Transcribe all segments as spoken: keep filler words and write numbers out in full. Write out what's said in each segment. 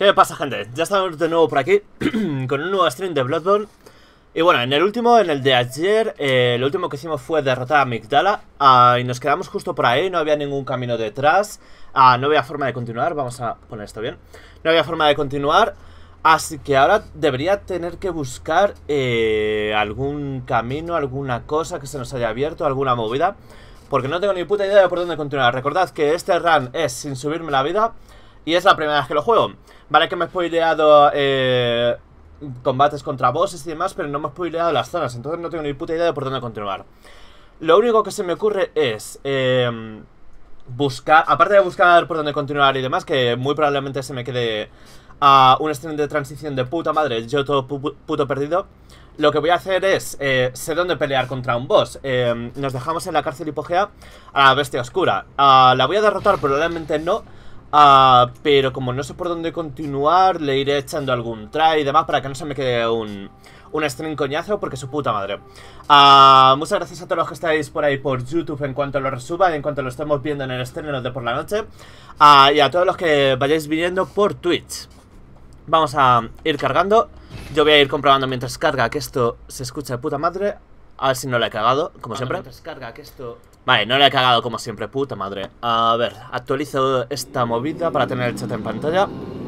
¿Qué pasa, gente? Ya estamos de nuevo por aquí con un nuevo stream de Bloodborne. Y bueno, en el último, en el de ayer, eh, lo último que hicimos fue derrotar a Amygdala, uh, y nos quedamos justo por ahí, no había ningún camino detrás, uh, no había forma de continuar. Vamos a poner esto bien. No había forma de continuar, así que ahora debería tener que buscar eh, algún camino, alguna cosa que se nos haya abierto, alguna movida, porque no tengo ni puta idea de por dónde continuar. Recordad que este run es sin subirme la vida y es la primera vez que lo juego. Vale que me he spoileado eh, combates contra bosses y demás, pero no me he spoileado las zonas, entonces no tengo ni puta idea de por dónde continuar. Lo único que se me ocurre es eh, buscar, aparte de buscar por dónde continuar y demás, que muy probablemente se me quede a uh, un stream de transición de puta madre, yo todo pu puto perdido. Lo que voy a hacer es, eh, sé dónde pelear contra un boss. eh, Nos dejamos en la cárcel hipogea a la bestia oscura. uh, La voy a derrotar, probablemente no. Uh, pero como no sé por dónde continuar, le iré echando algún try y demás para que no se me quede un, un stream coñazo, porque su puta madre. uh, Muchas gracias a todos los que estáis por ahí por YouTube en cuanto lo resuba y en cuanto lo estemos viendo en el estreno de por la noche, uh, y a todos los que vayáis viniendo por Twitch. Vamos a ir cargando. Yo voy a ir comprobando mientras carga que esto se escucha de puta madre. A ver si no la he cagado, como siempre. Mientras carga que esto... Vale, no la he cagado como siempre, puta madre. A ver, actualizo esta movida para tener el chat en pantalla.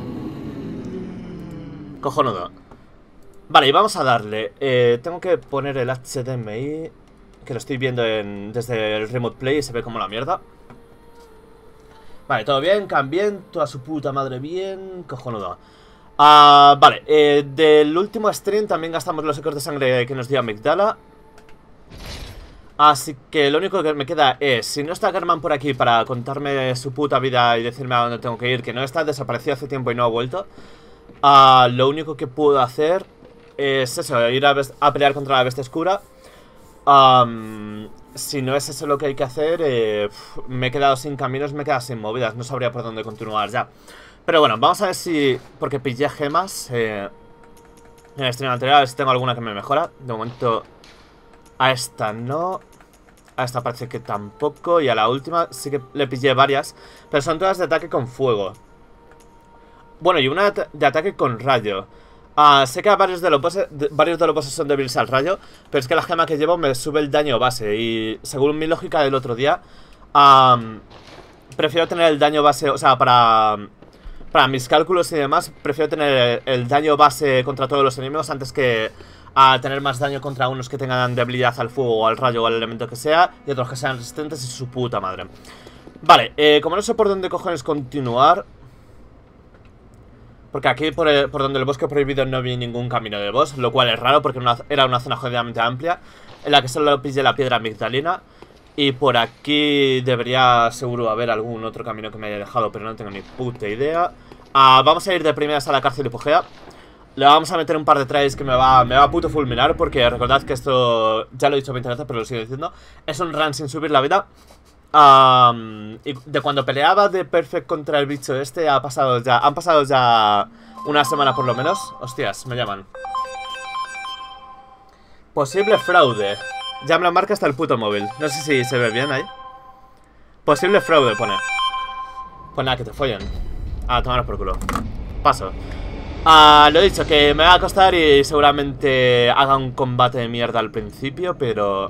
Cojonudo. Vale, y vamos a darle. eh, Tengo que poner el H D M I, que lo estoy viendo en, desde el Remote Play y se ve como la mierda. Vale, todo bien, Cam bien, toda su puta madre bien. Cojonudo. Uh, vale, eh, del último stream también gastamos los ecos de sangre que nos dio Amygdala. Así que lo único que me queda es, si no está Germán por aquí para contarme su puta vida y decirme a dónde tengo que ir, que no está, desapareció hace tiempo y no ha vuelto, uh, lo único que puedo hacer es eso, ir a, a pelear contra la bestia oscura. um, Si no es eso lo que hay que hacer, eh, me he quedado sin caminos, me he quedado sin movidas, no sabría por dónde continuar ya. Pero bueno, vamos a ver si... porque pillé gemas eh, en el stream anterior, a ver si tengo alguna que me mejora. De momento a esta no, a esta parece que tampoco, y a la última sí que le pillé varias, pero son todas de ataque con fuego. Bueno, y una de ataque con rayo. uh, Sé que varios de, los bosses, de, varios de los bosses son débiles al rayo, pero es que la gema que llevo me sube el daño base. Y según mi lógica del otro día, um, prefiero tener el daño base, o sea, para... Para mis cálculos y demás, prefiero tener el, el daño base contra todos los enemigos antes que a tener más daño contra unos que tengan debilidad al fuego o al rayo o al elemento que sea, y otros que sean resistentes y su puta madre. Vale, eh, como no sé por dónde cojones continuar, porque aquí por, el, por donde el bosque prohibido no vi ningún camino de boss, lo cual es raro porque una, era una zona jodidamente amplia en la que solo pillé la piedra amigdalina. Y por aquí debería seguro haber algún otro camino que me haya dejado, pero no tengo ni puta idea. uh, Vamos a ir de primeras a la cárcel hipogea. Le vamos a meter un par de tries que me va, me va a puto fulminar, porque recordad que esto, ya lo he dicho veinte veces, pero lo sigo diciendo, es un run sin subir la vida. um, Y de cuando peleaba de Perfect contra el bicho este ha pasado ya, han pasado ya una semana por lo menos. Hostias, me llaman. Posible fraude. Ya me lo marca hasta el puto móvil. No sé si se ve bien ahí. Posible fraude, pone. Pues nada, que te follen. Ah, tomaros por culo. Paso. Ah, lo he dicho, que me va a costar y seguramente haga un combate de mierda al principio, pero...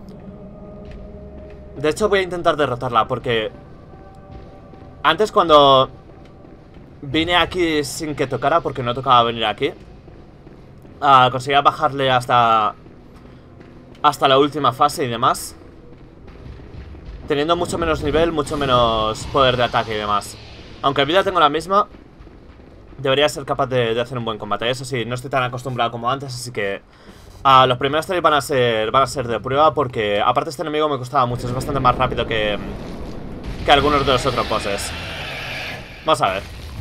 De hecho voy a intentar derrotarla, porque... Antes cuando... Vine aquí sin que tocara, porque no tocaba venir aquí, ah, conseguía bajarle hasta... Hasta la última fase y demás, teniendo mucho menos nivel, mucho menos poder de ataque y demás. Aunque vida tengo la misma, debería ser capaz de, de hacer un buen combate. Eso sí, no estoy tan acostumbrado como antes, así que uh, los primeros tres van a ser van a ser de prueba, porque aparte este enemigo me costaba mucho, es bastante más rápido que, que algunos de los otros bosses. Vamos a ver.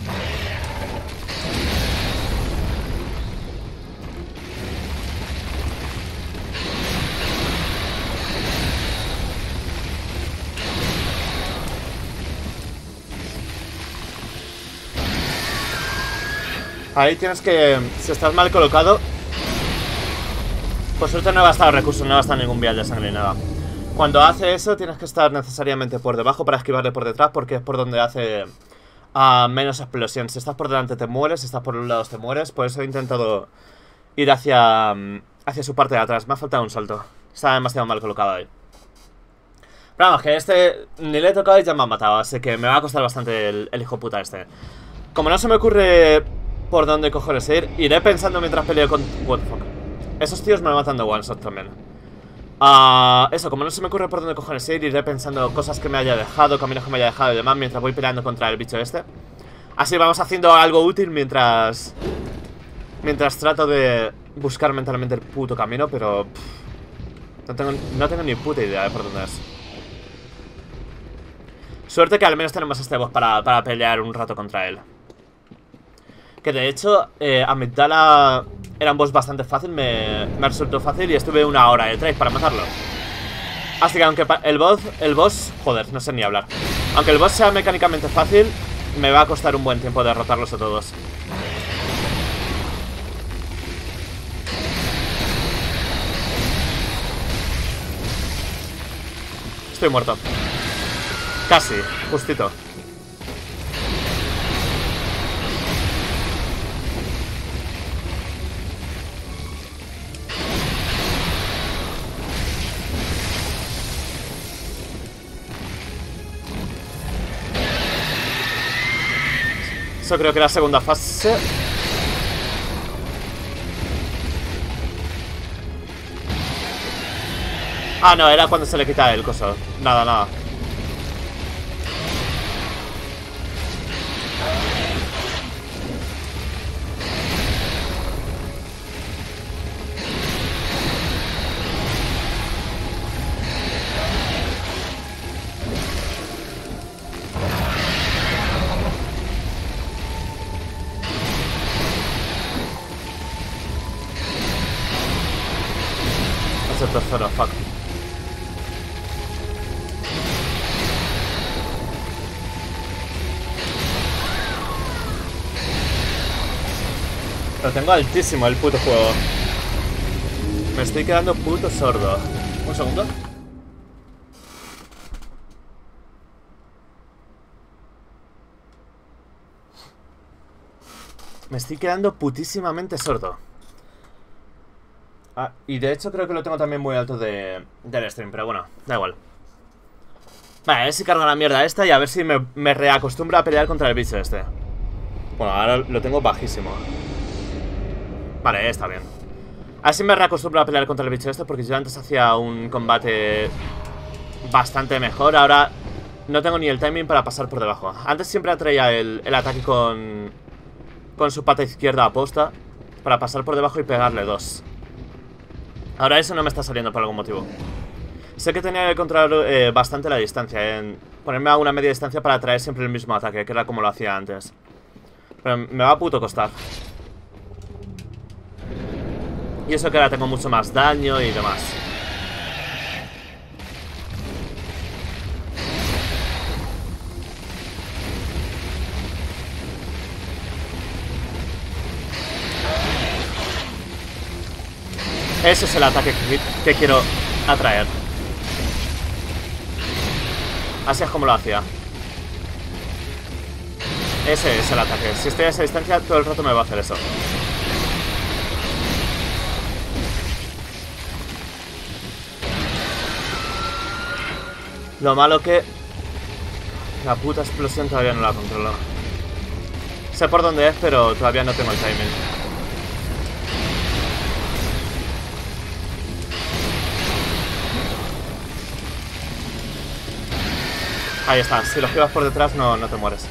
Ahí tienes que... Si estás mal colocado... Por suerte no he gastado recursos, no he gastado ningún vial de sangre ni nada. Cuando hace eso tienes que estar necesariamente por debajo para esquivarle por detrás, porque es por donde hace a menos explosión. Si estás por delante te mueres, si estás por un lado te mueres. Por eso he intentado ir hacia, hacia su parte de atrás. Me ha faltado un salto. Está demasiado mal colocado ahí. Pero vamos, que este ni le he tocado y ya me ha matado. Así que me va a costar bastante el, el hijo puta este. Como no se me ocurre por dónde cojones ir, iré pensando mientras peleo con... What the fuck. Esos tíos me matan de one shot también. Uh, eso, como no se me ocurre por dónde cojones ir, iré pensando cosas que me haya dejado, caminos que me haya dejado y demás mientras voy peleando contra el bicho este. Así vamos haciendo algo útil mientras... Mientras trato de buscar mentalmente el puto camino, pero... Pff, no, tengo, no tengo ni puta idea de por dónde es. Suerte que al menos tenemos este boss para, para pelear un rato contra él. Que de hecho, eh, Amygdala era un boss bastante fácil, me, me resultó fácil y estuve una hora de trade para matarlo. Así que aunque el boss, el boss, joder, no sé ni hablar. Aunque el boss sea mecánicamente fácil, me va a costar un buen tiempo derrotarlos a todos. Estoy muerto. Casi, justito. Eso creo que era la segunda fase. Ah, no, era cuando se le quita el coso. Nada, nada. Es el tercero, fuck. Lo tengo altísimo el puto juego. Me estoy quedando puto sordo. Un segundo. Me estoy quedando putísimamente sordo. Ah, y de hecho creo que lo tengo también muy alto de, del stream, pero bueno, da igual. Vale, a ver si cargo la mierda esta y a ver si me, me reacostumbro a pelear contra el bicho este. Bueno, ahora lo tengo bajísimo. Vale, está bien. A ver si me reacostumbro a pelear contra el bicho este, porque yo antes hacía un combate bastante mejor. Ahora no tengo ni el timing para pasar por debajo. Antes siempre atraía el, el ataque con, con su pata izquierda aposta para pasar por debajo y pegarle dos. Ahora eso no me está saliendo por algún motivo. Sé que tenía que controlar eh, bastante la distancia, en ponerme a una media distancia para atraer siempre el mismo ataque, que era como lo hacía antes. Pero me va a puto costar. Y eso que ahora tengo mucho más daño y demás. Ese es el ataque que, que quiero atraer. Así es como lo hacía. Ese es el ataque. Si estoy a esa distancia, todo el rato me va a hacer eso. Lo malo que la puta explosión todavía no la controlo. Sé por dónde es, pero todavía no tengo el timing. Ahí está, si lo esquivas por detrás no, no te mueres.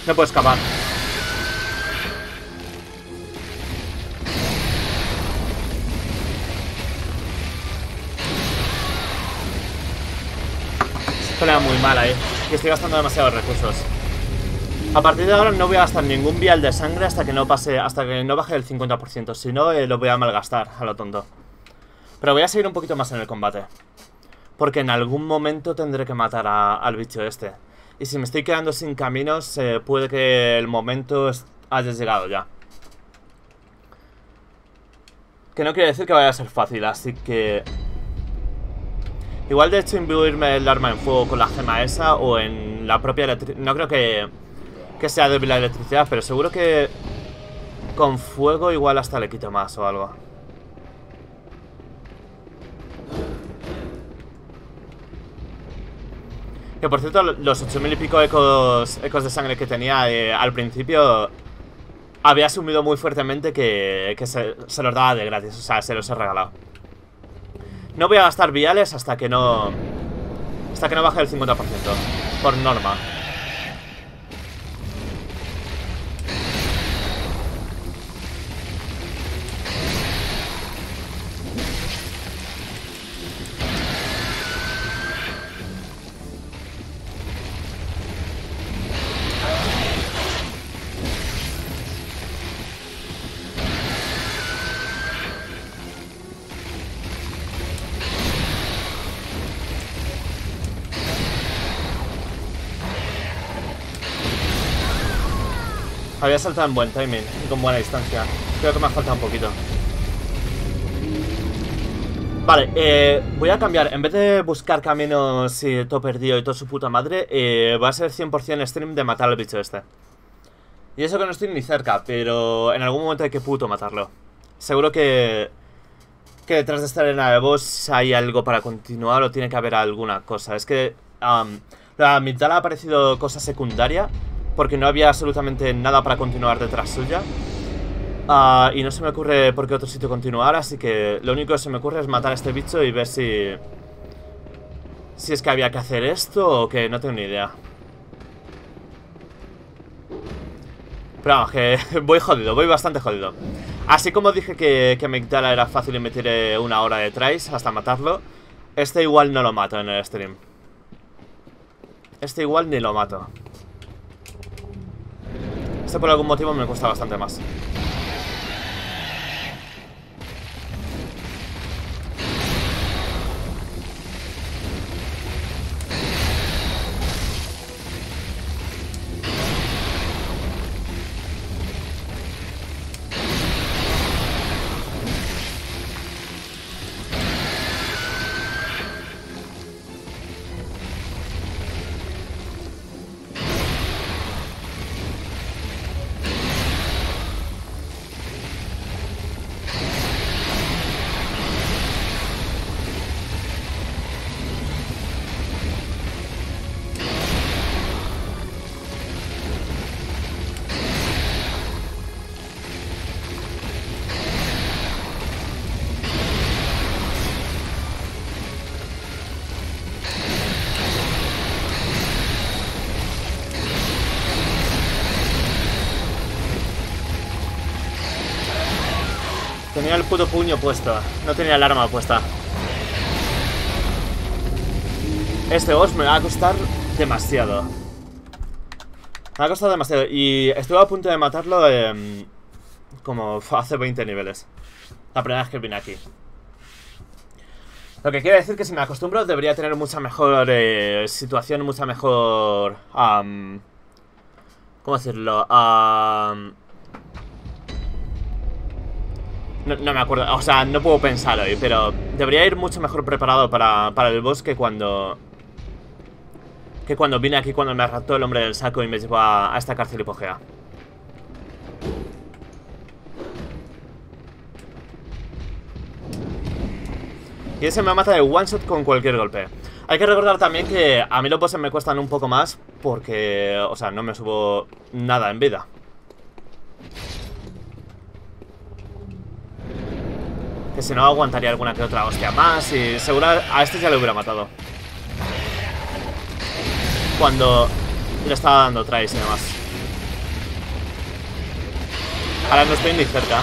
No puedo escapar. Pelea muy mal ahí. Y estoy gastando demasiados recursos. A partir de ahora no voy a gastar ningún vial de sangre hasta que no pase, hasta que no baje el cincuenta por ciento. Si no, eh, lo voy a malgastar a lo tonto. Pero voy a seguir un poquito más en el combate. Porque en algún momento tendré que matar a, al bicho este. Y si me estoy quedando sin caminos, eh, puede que el momento haya llegado ya. Que no quiere decir que vaya a ser fácil, así que... Igual de hecho imbuirme el arma en fuego con la gema esa o en la propia electricidad. No creo que, que sea débil la electricidad, pero seguro que con fuego igual hasta le quito más o algo. Que por cierto, los ocho mil y pico ecos, ecos de sangre que tenía eh, al principio había asumido muy fuertemente que, que se, se los daba de gratis, o sea, se los he regalado. No voy a gastar viales hasta que no... Hasta que no baje el cincuenta por ciento. Por norma. Había saltado en buen timing y con buena distancia. Creo que me ha faltado un poquito. Vale, eh, voy a cambiar. En vez de buscar caminos y todo perdido y todo su puta madre, eh, va a ser cien por cien stream de matar al bicho este. Y eso que no estoy ni cerca, pero en algún momento hay que puto matarlo. Seguro que... Que detrás de esta arena de boss hay algo para continuar o tiene que haber alguna cosa. Es que... Um, la Amygdala ha parecido cosa secundaria porque no había absolutamente nada para continuar detrás suya. Uh, y no se me ocurre por qué otro sitio continuar, así que lo único que se me ocurre es matar a este bicho y ver si... Si es que había que hacer esto o que no tengo ni idea. Pero vamos, que voy jodido, voy bastante jodido. Así como dije que, que Amygdala era fácil y me tiré una hora de tries hasta matarlo, este igual no lo mato en el stream. Este igual ni lo mato. Este por algún motivo me cuesta bastante más. Tenía el puto puño puesto, no tenía el arma puesta. Este boss me va a costar demasiado. Me va a costar demasiado. Y estuve a punto de matarlo eh, como hace veinte niveles. La primera vez que vine aquí. Lo que quiere decir que si me acostumbro debería tener mucha mejor eh, situación, mucha mejor... Um, ¿Cómo decirlo? Um, No, no me acuerdo, o sea, no puedo pensar hoy, pero debería ir mucho mejor preparado para, para el boss que cuando... Que cuando vine aquí, cuando me raptó el hombre del saco y me llevó a, a esta cárcel hipogea. Y ese me mata de one shot con cualquier golpe. Hay que recordar también que a mí los bosses me cuestan un poco más porque, o sea, no me subo nada en vida. Que si no aguantaría alguna que otra hostia más. Y seguro a este ya lo hubiera matado cuando le estaba dando tries y demás. Ahora no estoy ni cerca.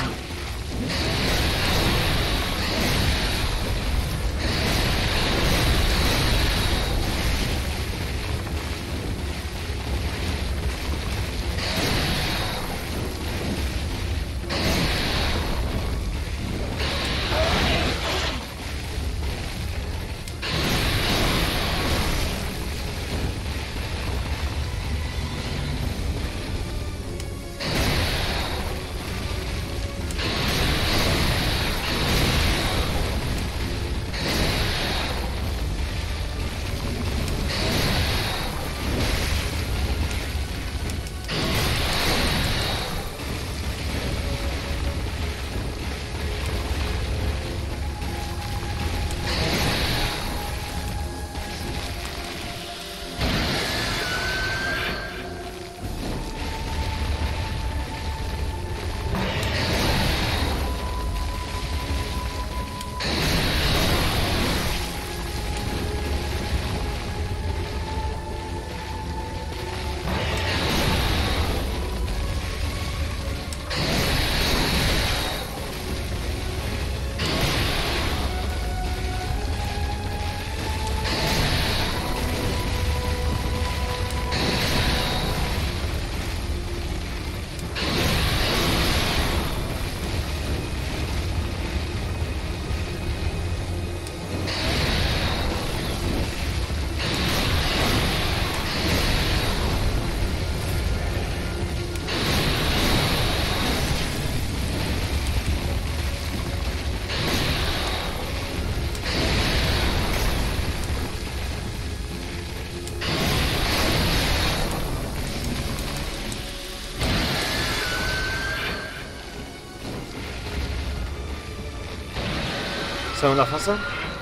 Segunda fase.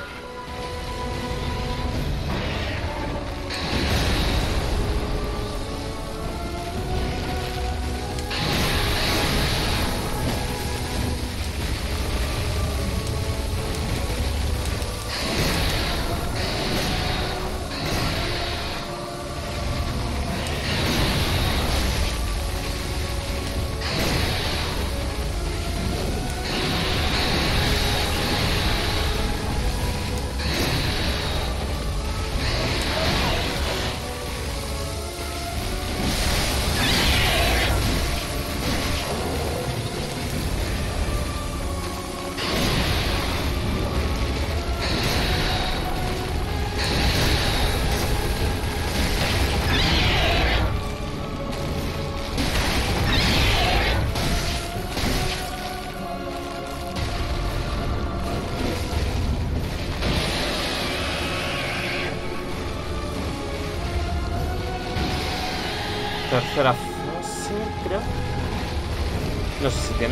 Tercera fase, creo. No sé si tiene.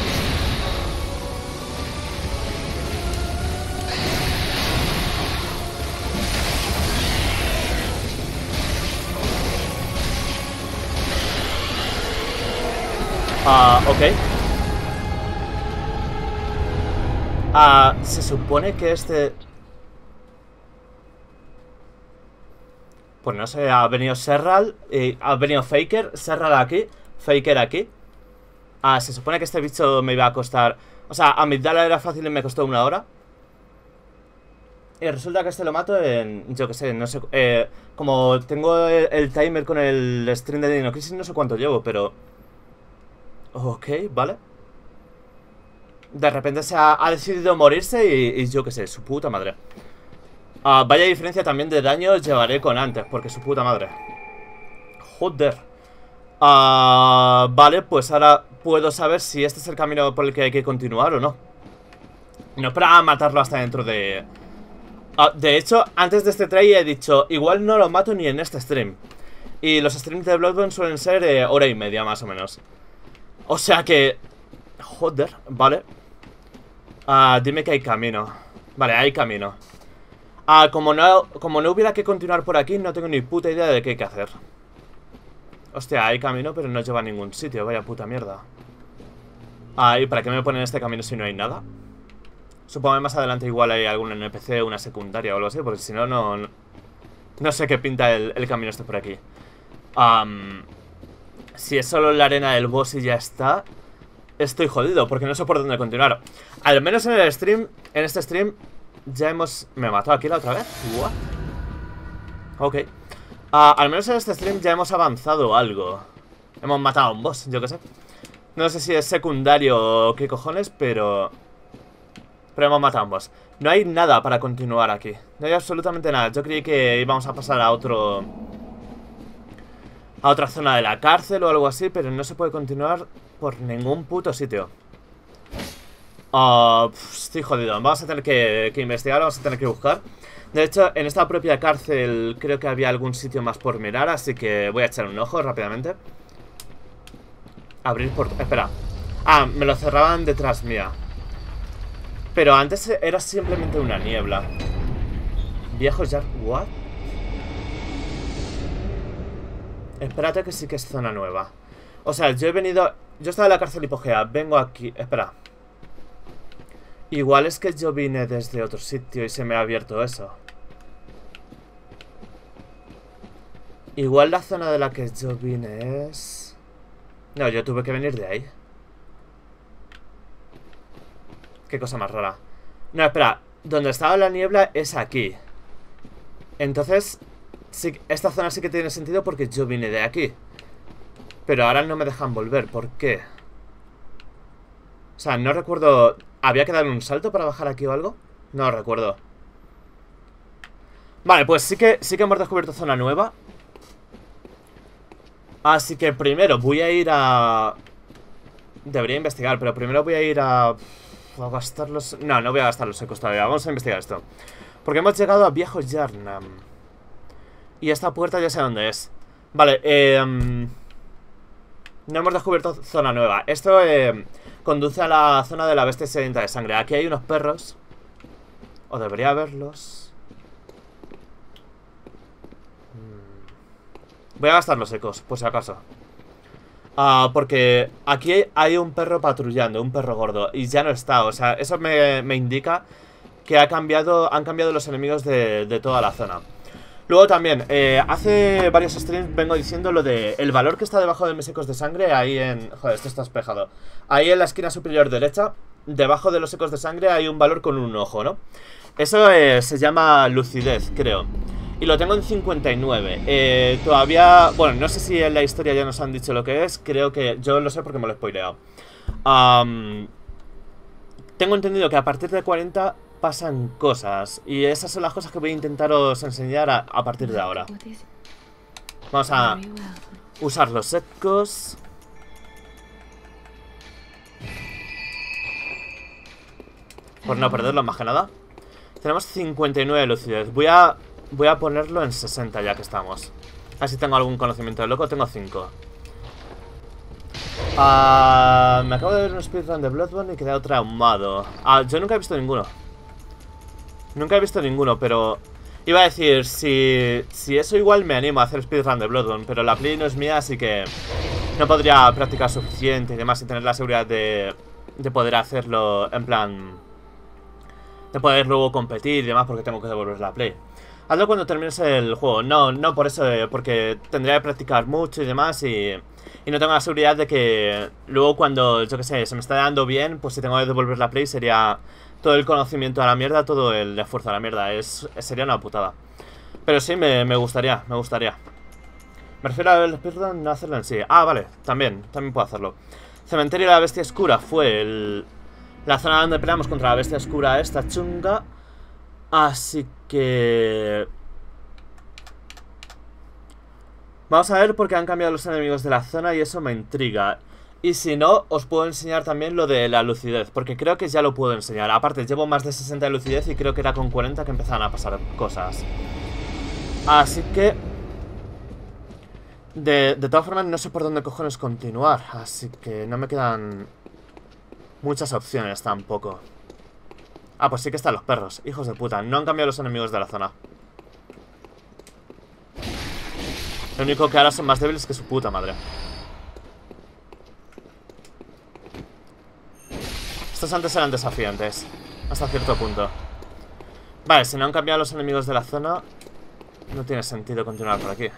Ah, uh, ok. Ah, uh, se supone que este... Pues no sé, ha venido Serral, eh, ha venido Faker, Serral aquí, Faker aquí. Ah, se supone que este bicho me iba a costar... O sea, Amygdala era fácil y me costó una hora. Y resulta que este lo mato en... Yo qué sé, no sé... Eh, como tengo el, el timer con el stream de Dino Crisis, no sé cuánto llevo, pero... Ok, vale. De repente se ha, ha decidido morirse y, y yo qué sé, su puta madre. Uh, vaya diferencia también de daño llevaré con antes, porque su puta madre. Joder. Uh, vale, pues ahora puedo saber si este es el camino por el que hay que continuar o no. No es para matarlo hasta dentro de... Uh, de hecho, antes de este try he dicho, igual no lo mato ni en este stream. Y los streams de Bloodborne suelen ser eh, hora y media más o menos. O sea que... Joder, vale. Uh, dime que hay camino. Vale, hay camino. Ah, como no, como no hubiera que continuar por aquí, no tengo ni puta idea de qué hay que hacer. Hostia, hay camino, pero no lleva a ningún sitio. Vaya puta mierda. Ah, ¿y para qué me ponen este camino si no hay nada? Supongo que más adelante igual hay algún N P C, una secundaria o algo así, porque si no, no... No sé qué pinta el, el camino este por aquí. um, Si es solo la arena del boss y ya está, estoy jodido, porque no sé por dónde continuar. Al menos en el stream, en este stream, ya hemos... ¿Me mató aquí la otra vez? What? Ok. Uh, al menos en este stream ya hemos avanzado algo. Hemos matado a un boss, yo qué sé. No sé si es secundario o qué cojones, pero... Pero hemos matado a un boss. No hay nada para continuar aquí. No hay absolutamente nada. Yo creí que íbamos a pasar a otro... A otra zona de la cárcel o algo así, pero no se puede continuar por ningún puto sitio. Uh, pff, estoy jodido. Vamos a tener que, que investigar, vamos a tener que buscar. De hecho, en esta propia cárcel creo que había algún sitio más por mirar, así que voy a echar un ojo rápidamente. Abrir por... Espera. Ah, me lo cerraban detrás mía. Pero antes era simplemente una niebla. Viejos ya... ¿What? Espérate que sí que es zona nueva. O sea, yo he venido... Yo estaba en la cárcel hipogea. Vengo aquí... Espera. Igual es que yo vine desde otro sitio y se me ha abierto eso. Igual la zona de la que yo vine es... No, yo tuve que venir de ahí. Qué cosa más rara. No, espera. Donde estaba la niebla es aquí. Entonces, sí, esta zona sí que tiene sentido porque yo vine de aquí. Pero ahora no me dejan volver. ¿Por qué? O sea, no recuerdo... ¿Había que dar un salto para bajar aquí o algo? No recuerdo. Vale, pues sí que, sí que hemos descubierto zona nueva. Así que primero voy a ir a... Debería investigar, pero primero voy a ir a... A gastar los... No, no voy a gastar los secos todavía. Vamos a investigar esto. Porque hemos llegado a Viejo Yarnam. Y esta puerta ya sé dónde es. Vale, eh... no hemos descubierto zona nueva. Esto eh, conduce a la zona de la bestia sedienta de sangre. Aquí hay unos perros. O debería haberlos. Voy a gastar los ecos, por si acaso. Ah, porque aquí hay un perro patrullando, un perro gordo. Y ya no está, o sea, eso me, me indica que ha cambiado, han cambiado los enemigos de, de toda la zona. Luego también, eh, hace varios streams vengo diciendo lo de el valor que está debajo de mis ecos de sangre. Ahí en... Joder, esto está espejado. Ahí en la esquina superior derecha, debajo de los ecos de sangre hay un valor con un ojo, ¿no? Eso eh, se llama lucidez, creo. Y lo tengo en cincuenta y nueve. eh, Todavía... Bueno, no sé si en la historia ya nos han dicho lo que es. Creo que... Yo lo sé porque me lo he spoileado. um, Tengo entendido que a partir de cuarenta pasan cosas. Y esas son las cosas que voy a intentaros enseñar a, a partir de ahora. Vamos a usar los ecos. Por no perderlo más que nada. Tenemos cincuenta y nueve de lucidez. Voy a... Voy a ponerlo en sesenta ya que estamos. Así tengo algún conocimiento de loco. Tengo cinco. uh, Me acabo de ver un speedrun de Bloodborne y he quedado traumado. uh, Yo nunca he visto ninguno. Nunca he visto ninguno, pero... Iba a decir, si, si eso igual me animo a hacer speedrun de Bloodborne. Pero la play no es mía, así que no podría practicar suficiente y demás. Y tener la seguridad de, de poder hacerlo en plan... De poder luego competir y demás, porque tengo que devolver la play. Hazlo cuando termines el juego. No, no por eso, eh, porque tendría que practicar mucho y demás y, y no tengo la seguridad de que luego cuando, yo que sé, se me está dando bien, pues si tengo que devolver la play sería todo el conocimiento a la mierda, todo el esfuerzo a la mierda. Es, sería una putada. Pero sí, me, me gustaría, me gustaría. Me refiero al speedrun, no hacerlo en sí. Ah, vale, también, también puedo hacerlo. Cementerio de la Bestia Oscura fue el, la zona donde peleamos contra la Bestia Oscura esta chunga. Así que... Vamos a ver por qué han cambiado los enemigos de la zona y eso me intriga. Y si no, os puedo enseñar también lo de la lucidez, porque creo que ya lo puedo enseñar. Aparte, llevo más de sesenta de lucidez y creo que era con cuarenta que empezaban a pasar cosas. Así que... De, de todas formas, no sé por dónde cojones continuar. Así que no me quedan muchas opciones tampoco. Ah, pues sí que están los perros, hijos de puta. No han cambiado los enemigos de la zona. Lo único que ahora son más débiles que su puta madre. Estos antes eran desafiantes, hasta cierto punto. Vale, si no han cambiado los enemigos de la zona, no tiene sentido continuar por aquí.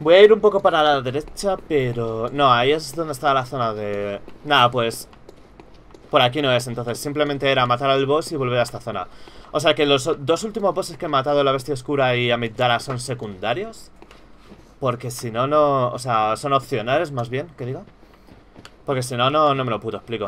Voy a ir un poco para la derecha, pero... No, ahí es donde está la zona de... Nada, pues... Por aquí no es, entonces simplemente era matar al boss y volver a esta zona. O sea que los dos últimos bosses que he matado, la Bestia Oscura y Amygdala, son secundarios. Porque si no, no... O sea, son opcionales más bien, que diga. Porque si no, no, no me lo puto explico.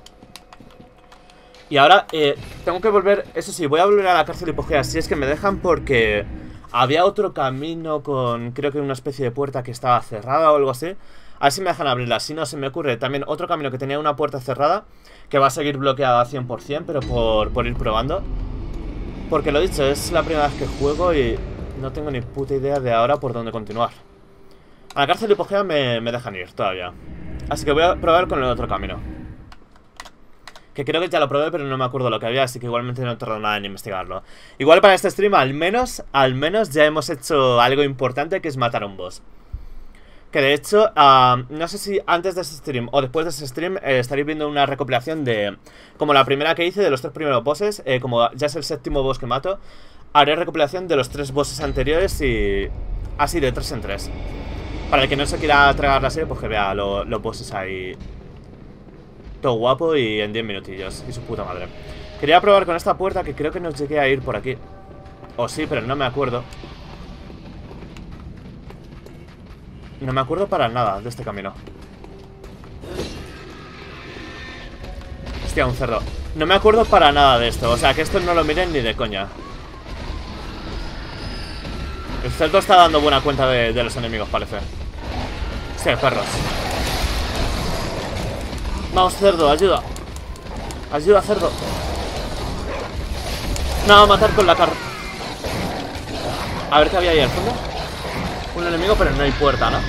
Y ahora, eh, tengo que volver... Eso sí, voy a volver a la cárcel hipogea si es que me dejan, porque... Había otro camino con... Creo que una especie de puerta que estaba cerrada o algo así. A ver si me dejan abrirla. Si no, se me ocurre también otro camino que tenía una puerta cerrada, que va a seguir bloqueada a cien por cien, pero por, por ir probando. Porque lo dicho, es la primera vez que juego y no tengo ni puta idea de ahora por dónde continuar. A la cárcel hipogea me, me dejan ir todavía. Así que voy a probar con el otro camino. Que creo que ya lo probé, pero no me acuerdo lo que había, así que igualmente no he tardado nada en investigarlo. Igual para este stream, al menos, al menos ya hemos hecho algo importante, que es matar a un boss. Que de hecho, uh, no sé si antes de ese stream o después de ese stream eh, estaréis viendo una recopilación de... Como la primera que hice de los tres primeros bosses, eh, como ya es el séptimo boss que mato, haré recopilación de los tres bosses anteriores y... Así, de tres en tres. Para el que no se quiera tragar la serie, pues que vea lo, los bosses ahí... Todo guapo y en diez minutillos. Y su puta madre. Quería probar con esta puerta, que creo que no llegué a ir por aquí. O sí, pero no me acuerdo. No me acuerdo para nada de este camino. Hostia, un cerdo. No me acuerdo para nada de esto. O sea, que esto no lo miren ni de coña. El cerdo está dando buena cuenta de, de los enemigos, parece. Hostia, perros. Vamos, cerdo, ayuda. Ayuda, cerdo. No, a matar con la carro. A ver qué había ahí al fondo. Un enemigo, pero no hay puerta, ¿no?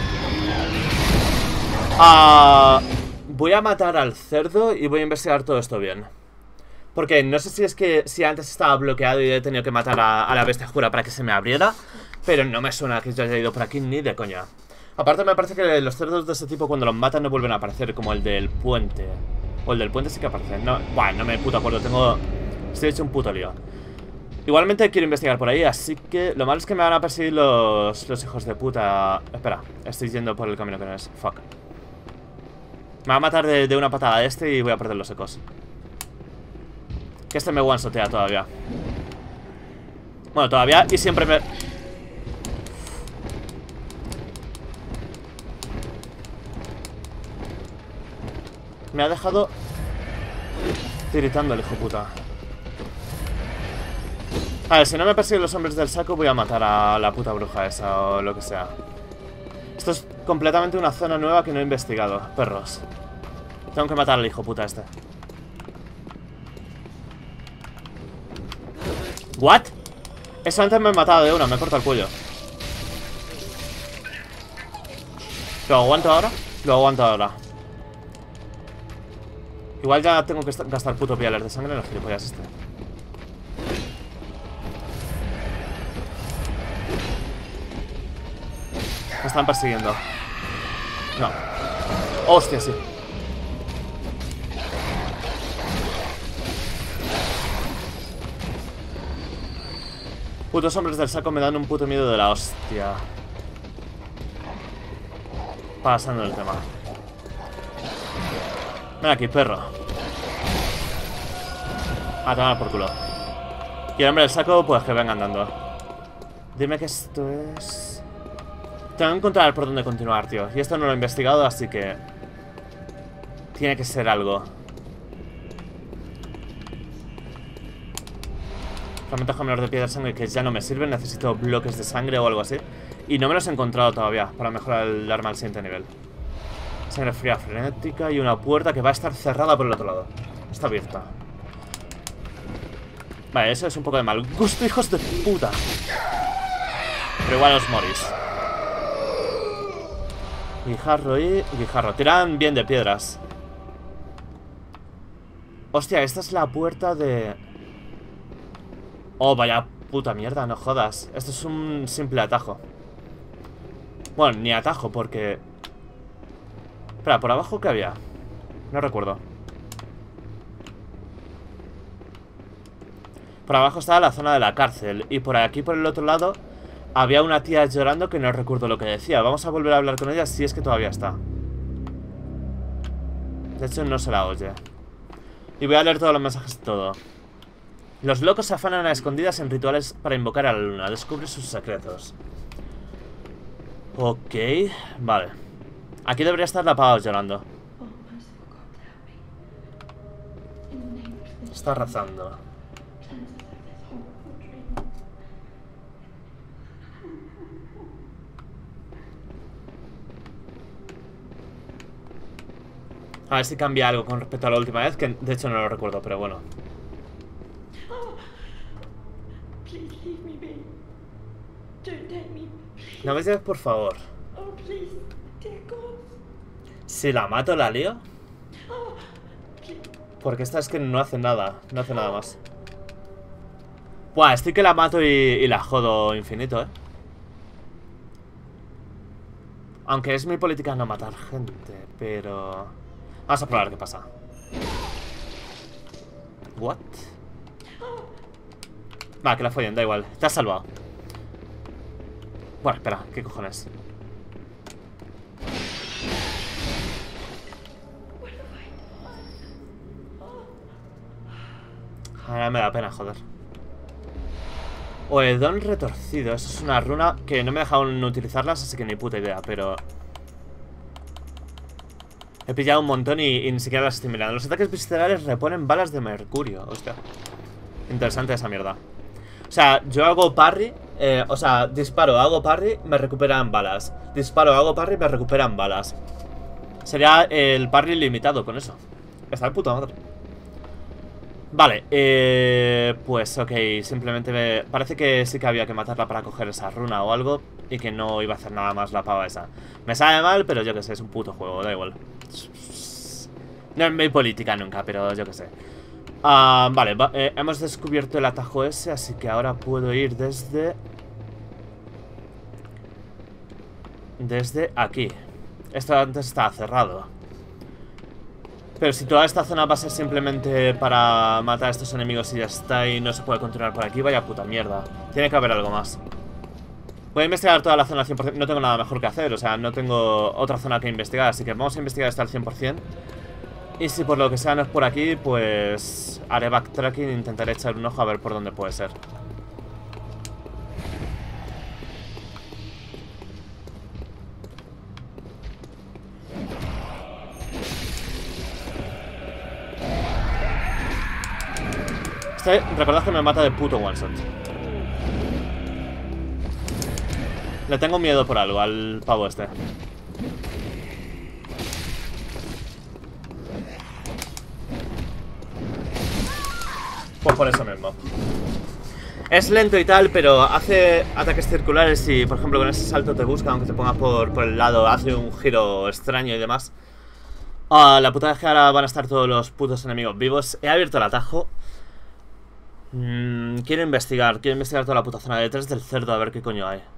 Ah, voy a matar al cerdo y voy a investigar todo esto bien. Porque no sé si es que si antes estaba bloqueado y he tenido que matar a, a la bestia oscura para que se me abriera, pero no me suena que yo haya ido por aquí ni de coña. Aparte me parece que los cerdos de ese tipo cuando los matan no vuelven a aparecer, como el del puente. O el del puente sí que aparece. No, bueno, no me puto acuerdo, tengo... Estoy hecho un puto lío. Igualmente quiero investigar por ahí, así que... Lo malo es que me van a perseguir los, los hijos de puta... Espera, estoy yendo por el camino que no es. Fuck. Me va a matar de, de una patada este y voy a perder los ecos. Que este me one-shotea todavía. Bueno, todavía y siempre me... Me ha dejado tiritando el hijo puta. A ver, si no me persiguen los hombres del saco, voy a matar a la puta bruja esa o lo que sea. Esto es completamente una zona nueva que no he investigado. Perros. Tengo que matar al hijo puta este. ¿What? Eso antes me he matado de una, me corta el cuello. ¿Lo aguanto ahora? Lo aguanto ahora. Igual ya tengo que gastar puto piales de sangre en el gilipollas este. Me están persiguiendo. No. Hostia, sí. Putos hombres del saco me dan un puto miedo de la hostia. Pasando el tema. Ven aquí, perro. A tomar por culo. Y el hombre del saco, pues que venga andando. Dime que esto es... Tengo que encontrar por dónde continuar, tío. Y esto no lo he investigado, así que... Tiene que ser algo. Fragmentos gemelos de piedra de sangre que ya no me sirven. Necesito bloques de sangre o algo así. Y no me los he encontrado todavía para mejorar el arma al siguiente nivel. Sangre fría frenética y una puerta que va a estar cerrada por el otro lado. Está abierta. Vale, eso es un poco de mal gusto, hijos de puta. Pero igual os morís. Guijarro y guijarro. Tiran bien de piedras. Hostia, esta es la puerta de... Oh, vaya puta mierda, no jodas. Esto es un simple atajo. Bueno, ni atajo porque... Espera, ¿por abajo qué había? No recuerdo. Por abajo estaba la zona de la cárcel. Y por aquí, por el otro lado, había una tía llorando que no recuerdo lo que decía. Vamos a volver a hablar con ella si es que todavía está. De hecho, no se la oye. Y voy a leer todos los mensajes y todo. Los locos se afanan a escondidas en rituales para invocar a la luna. Descubre sus secretos. Ok, vale. Aquí debería estar la pava llorando. Está rezando. A ver si cambia algo con respecto a la última vez, que de hecho no lo recuerdo, pero bueno. No me digas, por favor. Si la mato, la lío. Porque esta es que no hace nada. No hace nada más. Buah, estoy que la mato y, y la jodo infinito, eh. Aunque es mi política no matar gente, pero... Vamos a probar qué pasa. What? Va, que la follen, da igual. Te has salvado. Bueno, espera, ¿qué cojones? Ahora me da pena, joder. O el don retorcido. Eso es una runa que no me dejaron utilizarlas, así que ni puta idea, pero... He pillado un montón y, y ni siquiera las estoy mirando. Los ataques viscerales reponen balas de mercurio. Hostia. Interesante esa mierda. O sea, yo hago parry, eh, o sea, disparo, hago parry, me recuperan balas. Disparo, hago parry, me recuperan balas. Sería el parry limitado con eso. Está de puta madre. Vale, eh, pues ok, simplemente me... Parece que sí que había que matarla para coger esa runa o algo. Y que no iba a hacer nada más la pava esa. Me sabe mal, pero yo que sé, es un puto juego, da igual. No es mi política nunca, pero yo que sé. Uh, vale, va, eh, hemos descubierto el atajo ese, así que ahora puedo ir desde... Desde aquí. Esto antes estaba cerrado. Pero si toda esta zona va a ser simplemente para matar a estos enemigos y ya está, y no se puede continuar por aquí, vaya puta mierda. Tiene que haber algo más. Voy a investigar toda la zona al cien por cien. No tengo nada mejor que hacer, o sea, no tengo otra zona que investigar, así que vamos a investigar esta al cien por cien. Y si por lo que sea no es por aquí, pues haré backtracking e intentaré echar un ojo a ver por dónde puede ser. Este, recordad que me mata de puto one shot. Le tengo miedo por algo al pavo este. Pues por eso mismo. Es lento y tal, pero hace ataques circulares y, por ejemplo, con ese salto te busca, aunque te pongas por, por el lado, hace un giro extraño y demás. Ah, la puta es que ahora van a estar todos los putos enemigos vivos. He abierto el atajo. Mm, quiero investigar, quiero investigar toda la puta zona detrás del cerdo a ver qué coño hay.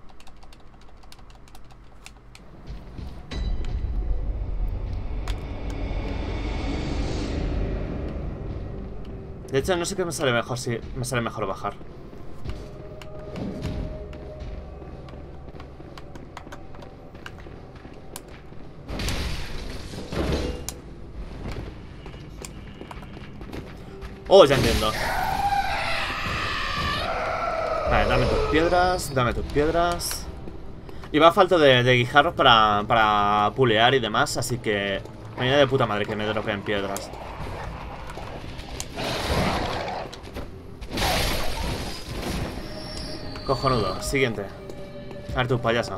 De hecho, no sé qué me sale mejor, si me sale mejor bajar. Oh, ya entiendo. Vale, dame tus piedras, dame tus piedras. Y va a falta de, de guijarros para, para pulear y demás, así que me viene de puta madre que me dropeen piedras. Cojonudo, siguiente. A ver tú, payaso.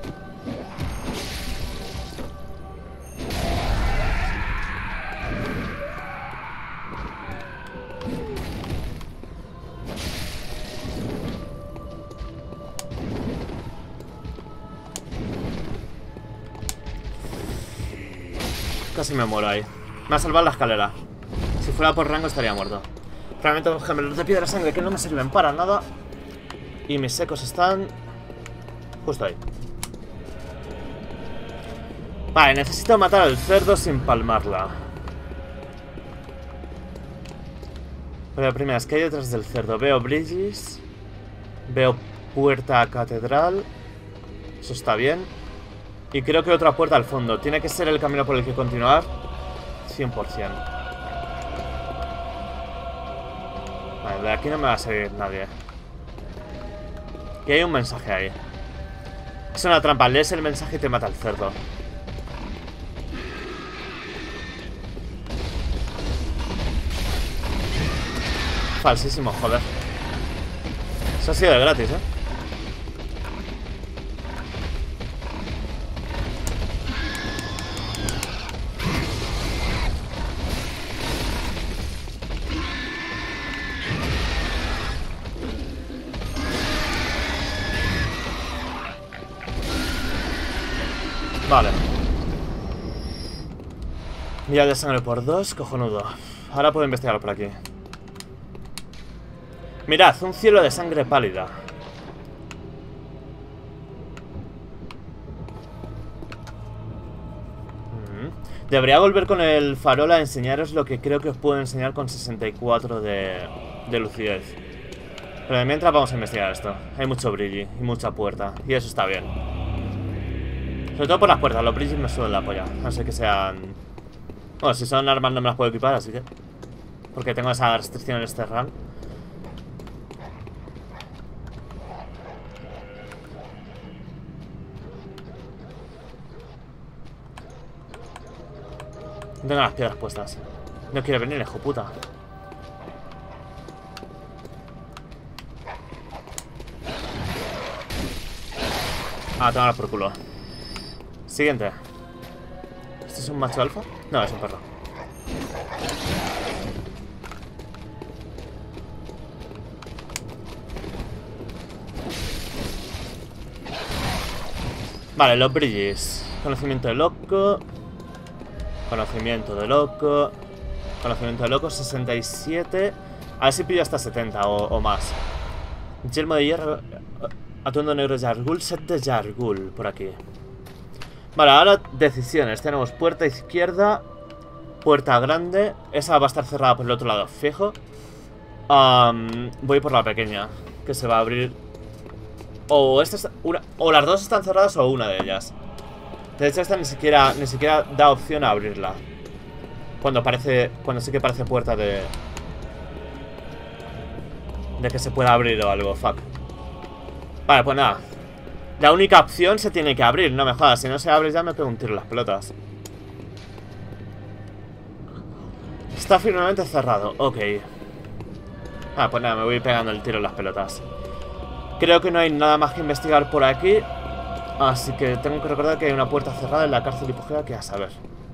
Casi me muero ahí. Me ha salvado la escalera. Si fuera por rango estaría muerto. Fragmentos gemelos de piedra sangre que no me sirven para nada. Y mis secos están justo ahí. Vale, necesito matar al cerdo sin palmarla. Pero la primera es que hay detrás del cerdo. Veo bridges. Veo puerta a catedral. Eso está bien. Y creo que otra puerta al fondo. Tiene que ser el camino por el que continuar. cien por cien. Vale, de aquí no me va a seguir nadie. Y hay un mensaje ahí. Es una trampa. Lees el mensaje y te mata el cerdo. Falsísimo, joder. Eso ha sido de gratis, ¿eh? Vale. Vía de sangre por dos, cojonudo. Ahora puedo investigar por aquí. Mirad, un cielo de sangre pálida. Mm. Debería volver con el farol a enseñaros lo que creo que os puedo enseñar con sesenta y cuatro de, de lucidez. Pero de mientras vamos a investigar esto. Hay mucho brilli y mucha puerta. Y eso está bien. Sobre todo por las puertas. Los brillis me suben la polla. A no ser que sean... Bueno, si son armas no me las puedo equipar, así que... Porque tengo esa restricción en este run. Tengo las piedras puestas. No quiere venir, hijo puta. Ah, tomar por culo. Siguiente. ¿Este es un macho alfa? No, es un perro. Vale, los brillis. Conocimiento de loco. Conocimiento de loco. Conocimiento de loco, sesenta y siete. A ver si pillo hasta setenta o, o más. Yelmo de hierro. Atuendo negro de Yargul. Set de Yargul, por aquí. Vale, ahora decisiones. Tenemos puerta izquierda. Puerta grande. Esa va a estar cerrada por el otro lado, fijo. um, Voy por la pequeña, que se va a abrir. O esta está, una, o las dos están cerradas o una de ellas. De hecho esta ni siquiera Ni siquiera da opción a abrirla. Cuando parece Cuando sí que parece puerta de De que se pueda abrir o algo, fuck. Vale, pues nada. La única opción se tiene que abrir, no me jodas. Si no se abre ya me pego un tiro en las pelotas. Está firmemente cerrado, ok. Ah, pues nada, me voy pegando el tiro en las pelotas. Creo que no hay nada más que investigar por aquí. Así que tengo que recordar que hay una puerta cerrada en la cárcel hipogea que a saber.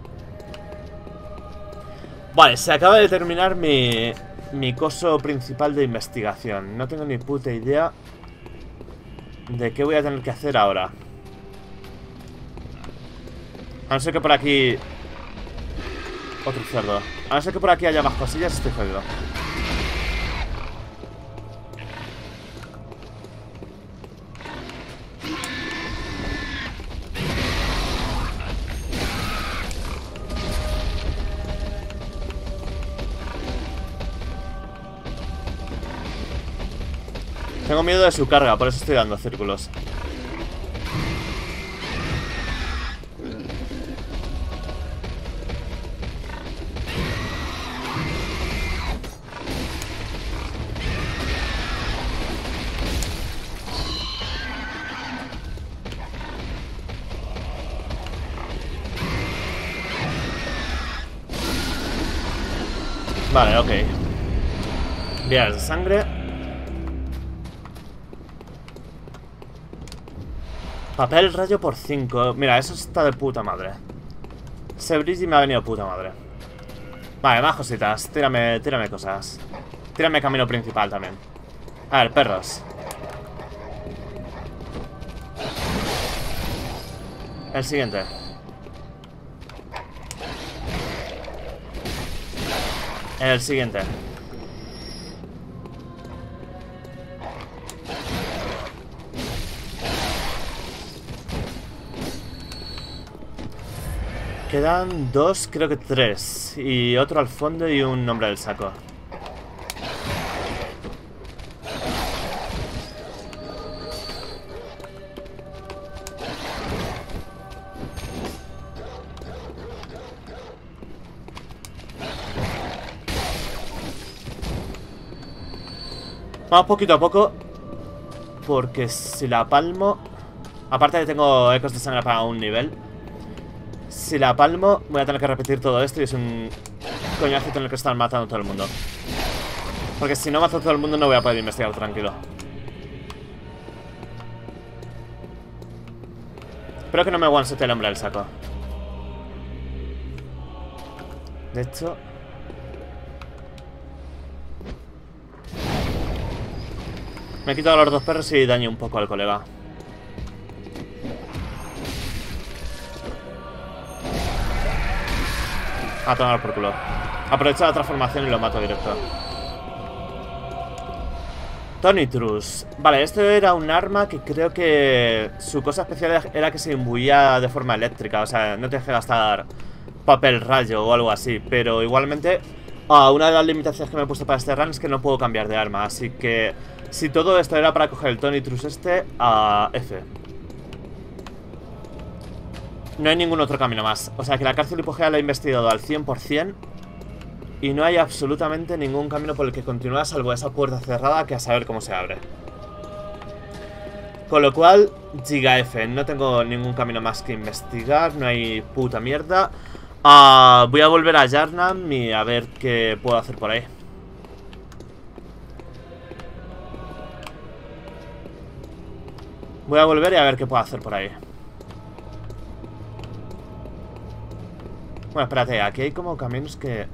Vale, se acaba de terminar mi, mi coso principal de investigación. No tengo ni puta idea de qué voy a tener que hacer ahora. A no ser que por aquí... Otro cerdo. A no ser que por aquí haya más cosillas, estoy jodido. Tengo miedo de su carga, por eso estoy dando círculos. Vale, ok. Vías de sangre. Papel rayo por cinco. Mira, eso está de puta madre. Ese brilli me ha venido puta madre. Vale, más cositas. Tírame, tírame cosas. Tírame camino principal también. A ver, perros. El siguiente. El siguiente. Quedan dos, creo que tres. Y otro al fondo y un nombre del saco. Vamos poquito a poco. Porque si la palmo... Aparte de que tengo ecos de sangre para un nivel. Si la palmo, voy a tener que repetir todo esto y es un coñacito en el que están matando a todo el mundo. Porque si no mato a todo el mundo no voy a poder investigar tranquilo. Espero que no me one-shot el hombre del saco. De hecho... Me he quitado a los dos perros y daño un poco al colega. A tomar por culo. Aprovecho la transformación y lo mato directo. Tonitrus. Vale, esto era un arma que creo que su cosa especial era que se imbuía de forma eléctrica. O sea, no tienes que gastar papel rayo o algo así. Pero igualmente, uh, una de las limitaciones que me he puesto para este run es que no puedo cambiar de arma. Así que, si todo esto era para coger el Tonitrus este, a uh, F. No hay ningún otro camino más. O sea que la cárcel hipogea la he investigado al cien por cien. Y no hay absolutamente ningún camino por el que continúa salvo esa puerta cerrada que a saber cómo se abre. Con lo cual, Giga F, no tengo ningún camino más que investigar, no hay puta mierda. Uh, voy a volver a Yharnam y a ver qué puedo hacer por ahí. Voy a volver y a ver qué puedo hacer por ahí. Bueno, espérate, aquí hay como caminos que...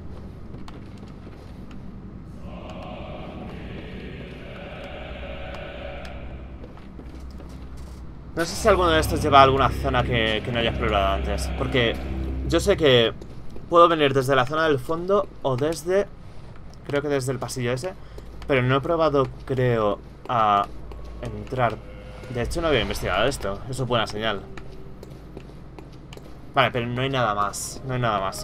No sé si alguno de estos lleva a alguna zona que, que no haya explorado antes. Porque yo sé que puedo venir desde la zona del fondo o desde... Creo que desde el pasillo ese. Pero no he probado, creo, a entrar. De hecho no había investigado esto. Eso es buena señal. Vale, pero no hay nada más. No hay nada más.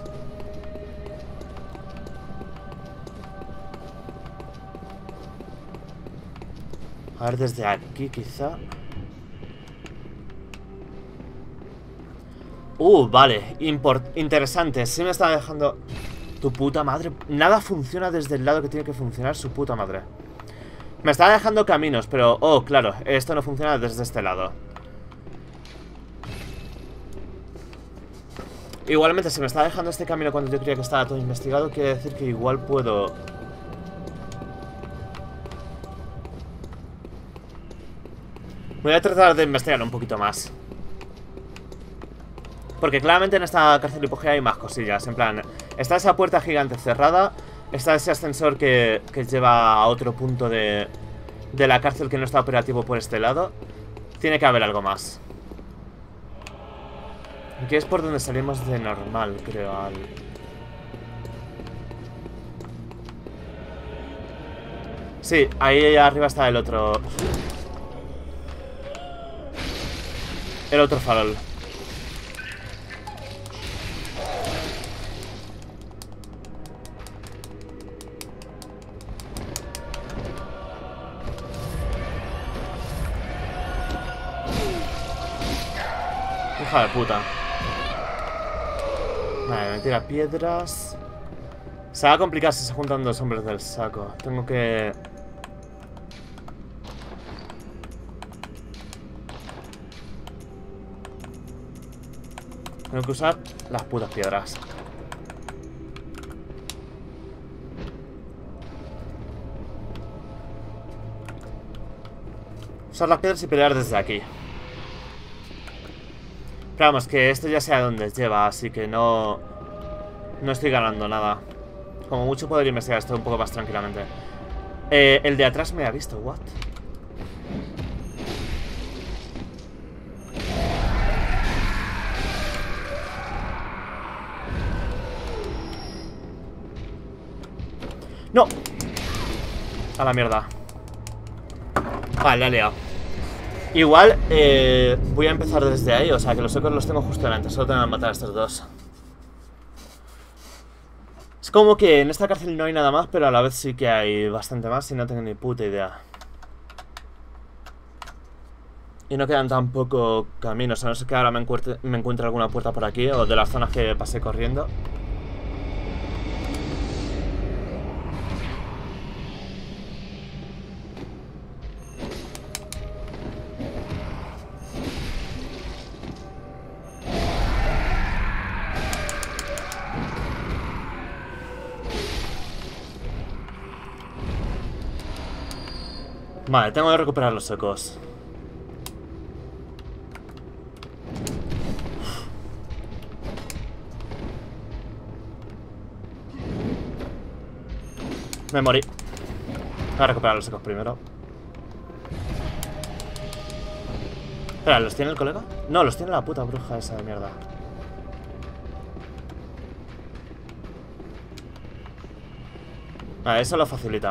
A ver, desde aquí quizá. Uh, vale, Import interesante. Sí me está dejando... Tu puta madre. Nada funciona desde el lado que tiene que funcionar su puta madre. Me está dejando caminos, pero... Oh, claro, esto no funciona desde este lado. Igualmente, si me está dejando este camino cuando yo creía que estaba todo investigado, quiere decir que igual puedo... Voy a tratar de investigar un poquito más. Porque claramente en esta cárcel hipogea hay más cosillas. En plan, está esa puerta gigante cerrada. Está ese ascensor que, que lleva a otro punto de, de la cárcel que no está operativo por este lado. Tiene que haber algo más. Aquí es por donde salimos de normal, creo. Al... Sí, ahí arriba está el otro... El otro farol. Hija de puta. Vale, me tira piedras. Se va a complicar si se juntan dos hombres del saco. Tengo que... Tengo que usar las putas piedras. Usar las piedras y pelear desde aquí. Pero vamos, que esto ya sé a dónde lleva, así que no... No estoy ganando nada. Como mucho podría investigar esto un poco más tranquilamente. Eh, el de atrás me ha visto, what? ¡No! A la mierda. Vale, la he liado. Igual, eh, voy a empezar desde ahí. O sea, que los ecos los tengo justo delante. Solo tengo que matar a estos dos. Es como que en esta cárcel no hay nada más, pero a la vez sí que hay bastante más y no tengo ni puta idea. Y no quedan tampoco caminos, a no ser que ahora me encuentre, me encuentre alguna puerta por aquí o de las zonas que pasé corriendo. Vale, tengo que recuperar los ecos. Me morí. Voy a recuperar los ecos primero. Espera, ¿los tiene el colega? No, los tiene la puta bruja esa de mierda. Vale, eso lo facilita.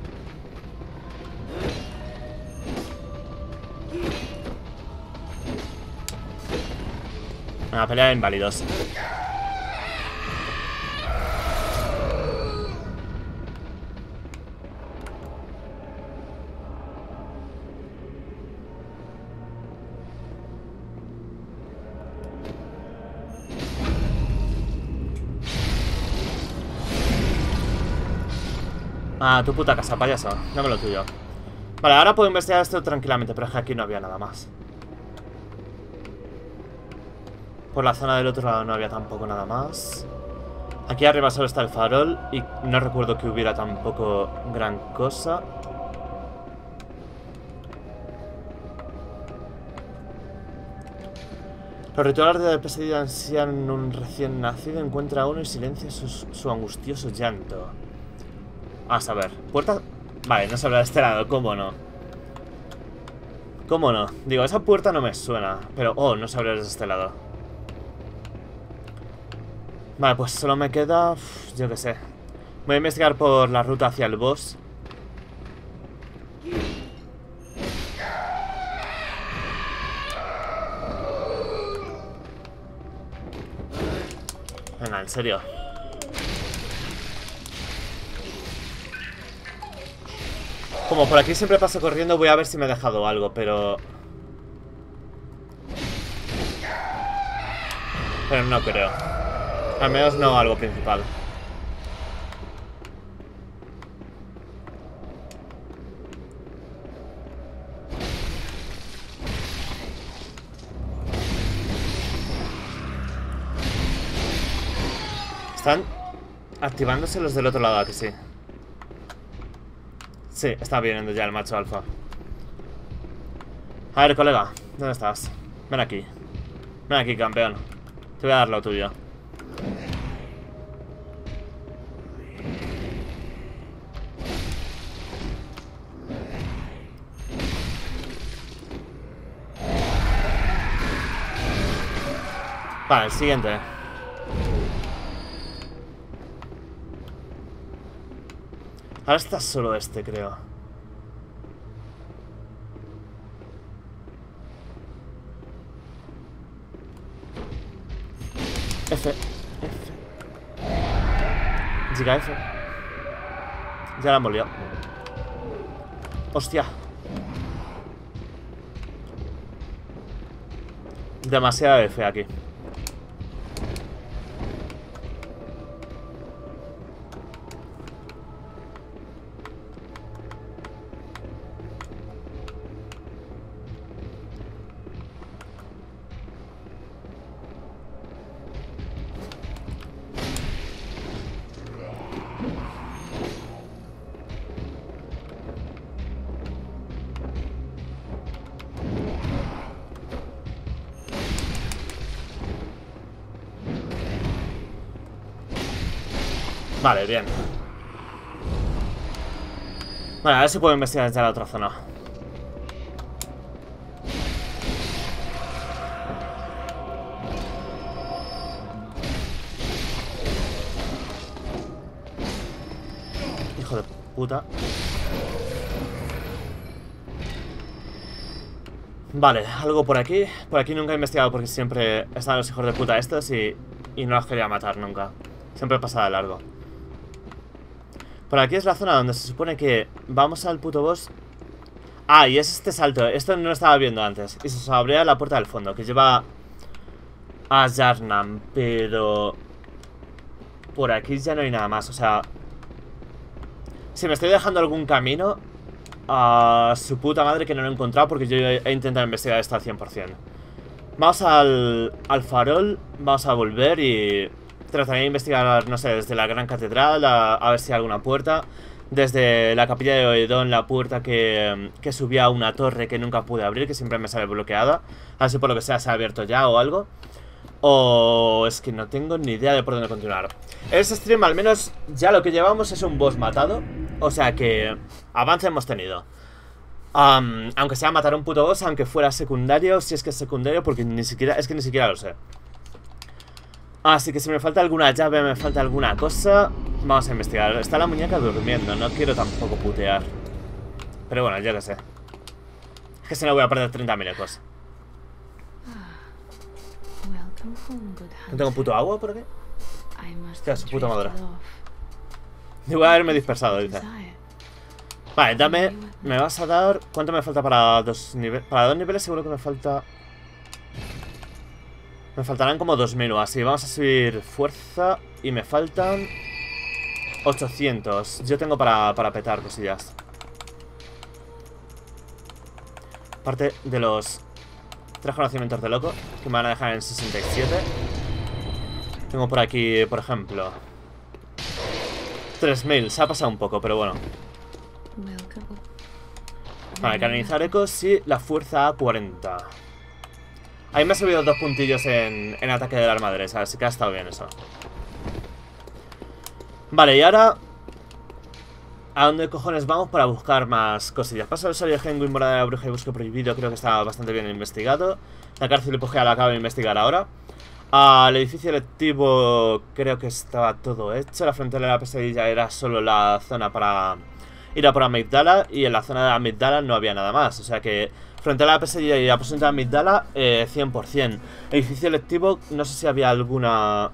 Venga, pelea de inválidos. Ah, tu puta casa, payaso. Dame lo tuyo. Vale, ahora puedo investigar esto tranquilamente, pero es que aquí no había nada más. Por la zona del otro lado no había tampoco nada más. Aquí arriba solo está el farol y no recuerdo que hubiera tampoco gran cosa. Los rituales de pesadilla ansían un recién nacido, encuentra a uno y silencia su, su angustioso llanto. A saber, puerta... Vale, no se habla de este lado, ¿cómo no? ¿Cómo no? Digo, esa puerta no me suena. Pero, oh, no se habla de este lado. Vale, pues solo me queda... Uf, yo qué sé. Voy a investigar por la ruta hacia el boss. Venga, en serio. Como por aquí siempre paso corriendo, voy a ver si me he dejado algo, pero... Pero no creo. Al menos no algo principal. Están activándose los del otro lado, ¿a que sí? Sí, está viniendo ya el macho alfa. A ver, colega, ¿dónde estás? Ven aquí. Ven aquí, campeón. Te voy a dar lo tuyo. Vale, el siguiente. Ahora está solo este, creo. F. F. Giga F. Ya la han volvido. Hostia. Demasiada F aquí. Vale, bien. Vale, a ver si puedo investigar desde la otra zona. Hijo de puta. Vale, algo por aquí. Por aquí nunca he investigado porque siempre están los hijos de puta estos y, y no los quería matar nunca. Siempre pasa de largo. Por aquí es la zona donde se supone que vamos al puto boss. Ah, y es este salto. Esto no lo estaba viendo antes. Y se abría la puerta del fondo, que lleva a Yharnam. Pero por aquí ya no hay nada más. O sea, si me estoy dejando algún camino, a su puta madre que no lo he encontrado, porque yo he intentado investigar esto al cien por cien. Vamos al, al farol. Vamos a volver y trataré de investigar, no sé, desde la gran catedral a, a ver si hay alguna puerta. Desde la capilla de Oedon, la puerta que, que subía a una torre que nunca pude abrir, que siempre me sale bloqueada. Así por lo que sea se ha abierto ya o algo. O es que no tengo ni idea de por dónde continuar. En este stream al menos ya lo que llevamos es un boss matado. O sea que avance hemos tenido. um, Aunque sea matar a un puto boss, aunque fuera secundario. Si es que es secundario, porque ni siquiera, es que ni siquiera lo sé. Así que si me falta alguna llave, me falta alguna cosa, vamos a investigar. Está la muñeca durmiendo, no quiero tampoco putear. Pero bueno, yo qué sé. Es que si no voy a perder treinta mil ecos. ¿No tengo puto agua por aquí? Hostia, su puta madre. Voy a haberme dispersado, dice. Vale, dame. Me vas a dar. ¿Cuánto me falta para dos niveles? Para dos niveles seguro que me falta. Me faltarán como dos mil o así. Vamos a subir fuerza. Y me faltan ochocientos. Yo tengo para, para petar cosillas. Aparte de los tres conocimientos de loco, que me van a dejar en sesenta y siete. Tengo por aquí, por ejemplo, tres mil. Se ha pasado un poco, pero bueno. Vale, canalizar ecos y la fuerza a cuarenta. Ahí me ha subido dos puntillos en, en ataque de la arma derecha, así que ha estado bien eso. Vale, y ahora ¿a dónde cojones vamos para buscar más cosillas? Paso el Soria Henguin, morada de la bruja y bosque prohibido. Creo que está bastante bien investigado. La cárcel hipogea la acabo de investigar ahora. Al edificio electivo creo que estaba todo hecho. La frontera de la pesadilla era solo la zona para ir a por Amygdala. Y en la zona de Amygdala no había nada más. O sea que frontera de la pesadilla y aposento de Amygdala, eh, cien por cien. Edificio electivo, no sé si había alguna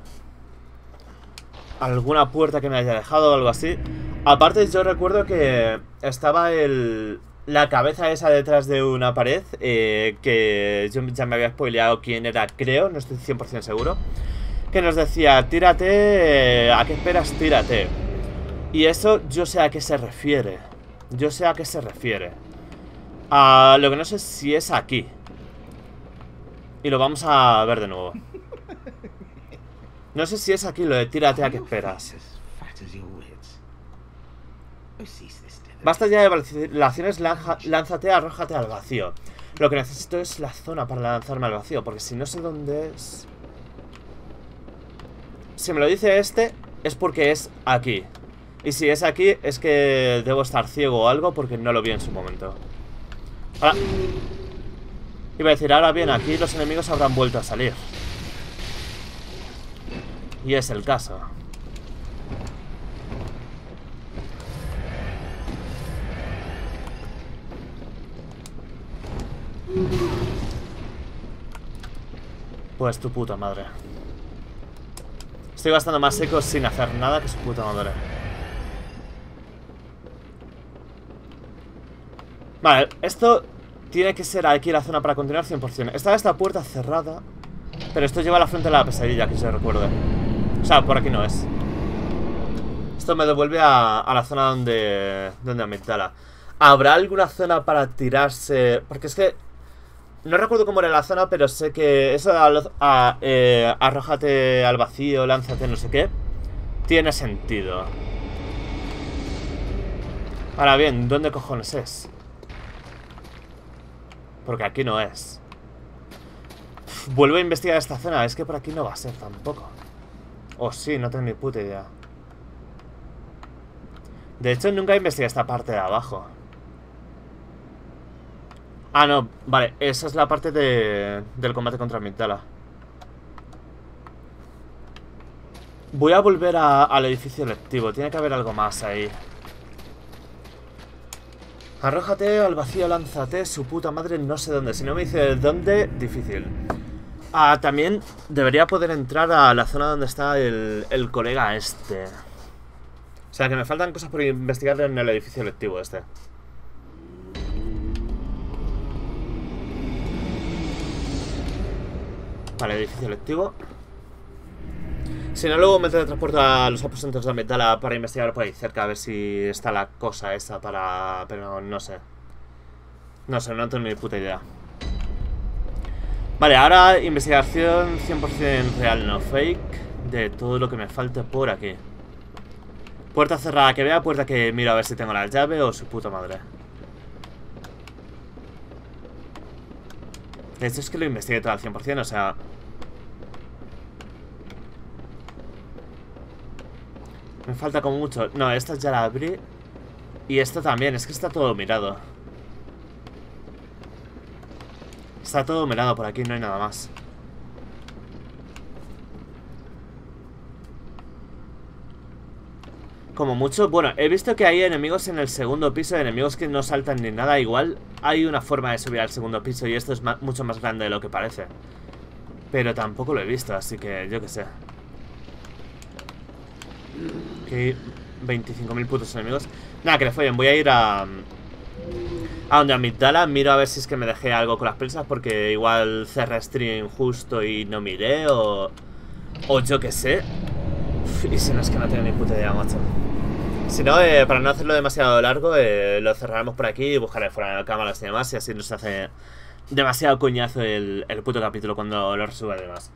alguna puerta que me haya dejado o algo así. Aparte yo recuerdo que estaba el la cabeza esa detrás de una pared, eh, que yo ya me había spoileado quién era, creo, no estoy cien por cien seguro, que nos decía, tírate, ¿a qué esperas? Tírate. Y eso yo sé a qué se refiere. Yo sé a qué se refiere. A lo que no sé si es aquí. Y lo vamos a ver de nuevo. No sé si es aquí lo de tírate a qué esperas. Basta ya de vacilaciones, lánzate, arrójate al vacío. Lo que necesito es la zona para lanzarme al vacío, porque si no sé dónde es... Si me lo dice este, es porque es aquí. Y si es aquí, es que debo estar ciego o algo, porque no lo vi en su momento. Ahora... Iba a decir, ahora bien, aquí los enemigos habrán vuelto a salir. Y es el caso. Pues tu puta madre. Estoy gastando más ecos sin hacer nada que su puta madre. Vale, esto tiene que ser aquí la zona para continuar cien por cien. Está esta puerta cerrada, pero esto lleva a la frente de la pesadilla, que se recuerde. O sea, por aquí no es. Esto me devuelve a, a la zona donde donde Amygdala. ¿Habrá alguna zona para tirarse? Porque es que no recuerdo cómo era la zona, pero sé que eso de a, a, eh, arrójate al vacío, lánzate, no sé qué, tiene sentido. Ahora bien, ¿dónde cojones es? Porque aquí no es. Uf, vuelvo a investigar esta zona. Es que por aquí no va a ser tampoco. O sí, no tengo ni puta idea. De hecho, nunca investigué esta parte de abajo. Ah, no, vale, esa es la parte de, del combate contra Amygdala. Voy a volver a, al edificio electivo. Tiene que haber algo más ahí. Arrójate al vacío, lánzate. Su puta madre, no sé dónde. Si no me dice dónde, difícil. Ah, también debería poder entrar a la zona donde está el, el colega este. O sea, que me faltan cosas por investigar en el edificio electivo este. Vale, edificio electivo. Si no, luego me teletransporto a los aposentos de Amygdala para investigar por ahí cerca, a ver si está la cosa esa para... Pero no sé. No sé, no tengo ni puta idea. Vale, ahora investigación cien por cien real, no fake, de todo lo que me falte por aquí. Puerta cerrada que vea, puerta que miro a ver si tengo la llave o su puta madre. Esto es que lo investigué todo al cien por cien, o sea... Me falta como mucho. No, esta ya la abrí. Y esto también, es que está todo mirado. Está todo mirado por aquí, no hay nada más. Como mucho, bueno, he visto que hay enemigos en el segundo piso, enemigos que no saltan ni nada. Igual hay una forma de subir al segundo piso y esto es ma- mucho más grande de lo que parece. Pero tampoco lo he visto, así que yo qué sé. Que hay veinticinco mil putos enemigos. Nada, que le follen, voy a ir a... A donde Amigdala, miro a ver si es que me dejé algo con las presas, porque igual cerré stream justo y no miré, o... O yo qué sé. Uf, y si no, es que no tengo ni puta idea, macho. Si no, eh, para no hacerlo demasiado largo, eh, lo cerraremos por aquí y buscaré fuera de cámaras y demás, y así no se hace demasiado coñazo el, el puto capítulo cuando lo resuba y demás.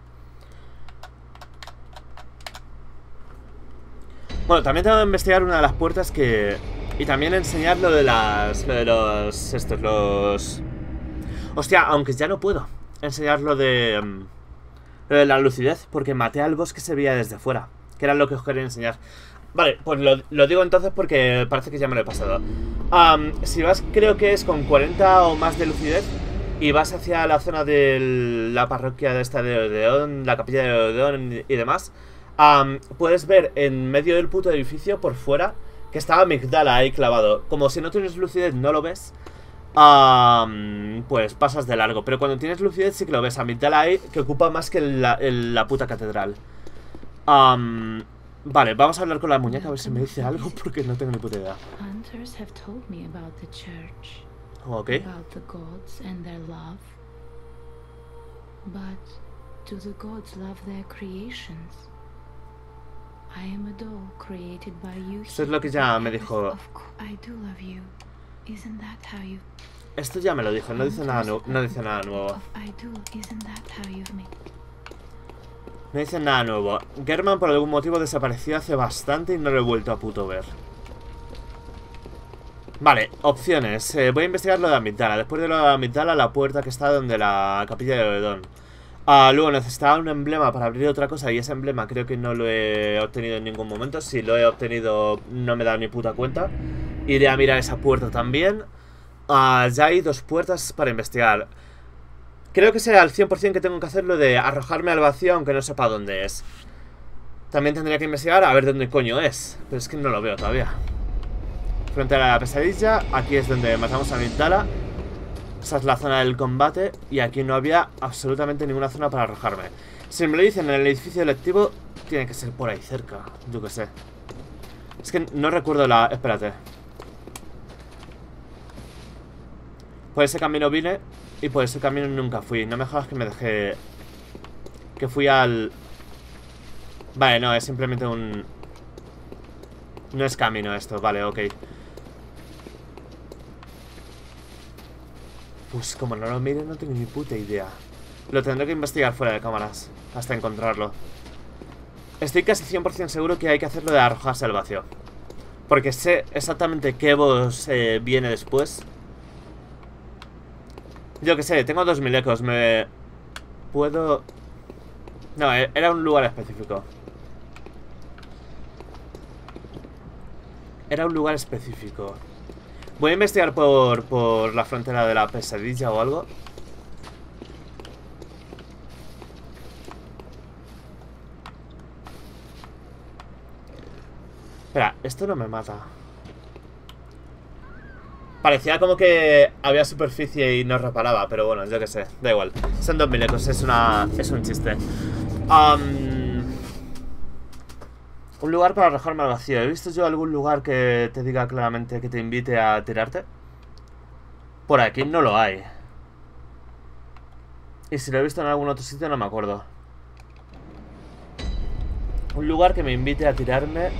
Bueno, también tengo que investigar una de las puertas que... Y también enseñar lo de las... Lo de los... Estos, los... Hostia, aunque ya no puedo enseñar lo de... Um, lo de la lucidez, porque maté al boss que se veía desde fuera, que era lo que os quería enseñar. Vale, pues lo, lo digo entonces porque parece que ya me lo he pasado. um, Si vas, creo que es con cuarenta o más de lucidez, y vas hacia la zona de la parroquia de esta de Odeón, la capilla de Odeón y demás, um, puedes ver en medio del puto edificio, por fuera, que estaba Amigdala ahí clavado. Como si no tienes lucidez no lo ves, um, pues pasas de largo. Pero cuando tienes lucidez sí que lo ves. Amigdala ahí, que ocupa más que la, el, la puta catedral. um, Vale, vamos a hablar con la muñeca a ver si me dice algo, porque no tengo ni puta idea. Ok. About the gods and their love. But do the gods love their creations? I am a doll created by you. Esto es lo que ya me dijo. I do love you. Isn't that how you... Esto ya me lo dijo, no dice nada, nu no dice nada nuevo. I do. Isn't that how you've made... No dice nada nuevo. German por algún motivo desapareció hace bastante y no lo he vuelto a puto ver. Vale, opciones. eh, Voy a investigar lo de Amigdala. Después de lo de Amigdala, la puerta que está donde la capilla de Odeón. uh, Luego necesitaba un emblema para abrir otra cosa, y ese emblema creo que no lo he obtenido en ningún momento. Si lo he obtenido no me da ni puta cuenta. Iré a mirar esa puerta también. uh, Ya hay dos puertas para investigar. Creo que sea al cien por cien que tengo que hacer lo de arrojarme al vacío aunque no sepa dónde es. También tendría que investigar a ver dónde coño es, pero es que no lo veo todavía. Frontera de la pesadilla. Aquí es donde matamos a Amigdala. Esa es la zona del combate. Y aquí no había absolutamente ninguna zona para arrojarme. Si me lo dicen en el edificio electivo, tiene que ser por ahí cerca. Yo qué sé. Es que no recuerdo la... Espérate. Por ese camino vine y por ese camino nunca fui. No me jodas que me dejé... Que fui al... Vale, no, es simplemente un... No es camino esto, vale, ok. Pues como no lo mire no tengo ni puta idea. Lo tendré que investigar fuera de cámaras hasta encontrarlo. Estoy casi cien por cien seguro que hay que hacerlo de arrojarse al vacío, porque sé exactamente qué boss eh, viene después. Yo que sé, tengo dos mil ecos. Me... Puedo... No, era un lugar específico. Era un lugar específico. Voy a investigar por, por la frontera de la pesadilla o algo. Espera, esto no me mata. Parecía como que había superficie y no reparaba, pero bueno, yo que sé, da igual. Son dos mil ecos, es una... es un chiste. um, Un lugar para arrojarme al vacío. ¿He visto yo algún lugar que te diga claramente que te invite a tirarte? Por aquí no lo hay. Y si lo he visto en algún otro sitio no me acuerdo. Un lugar que me invite a tirarme.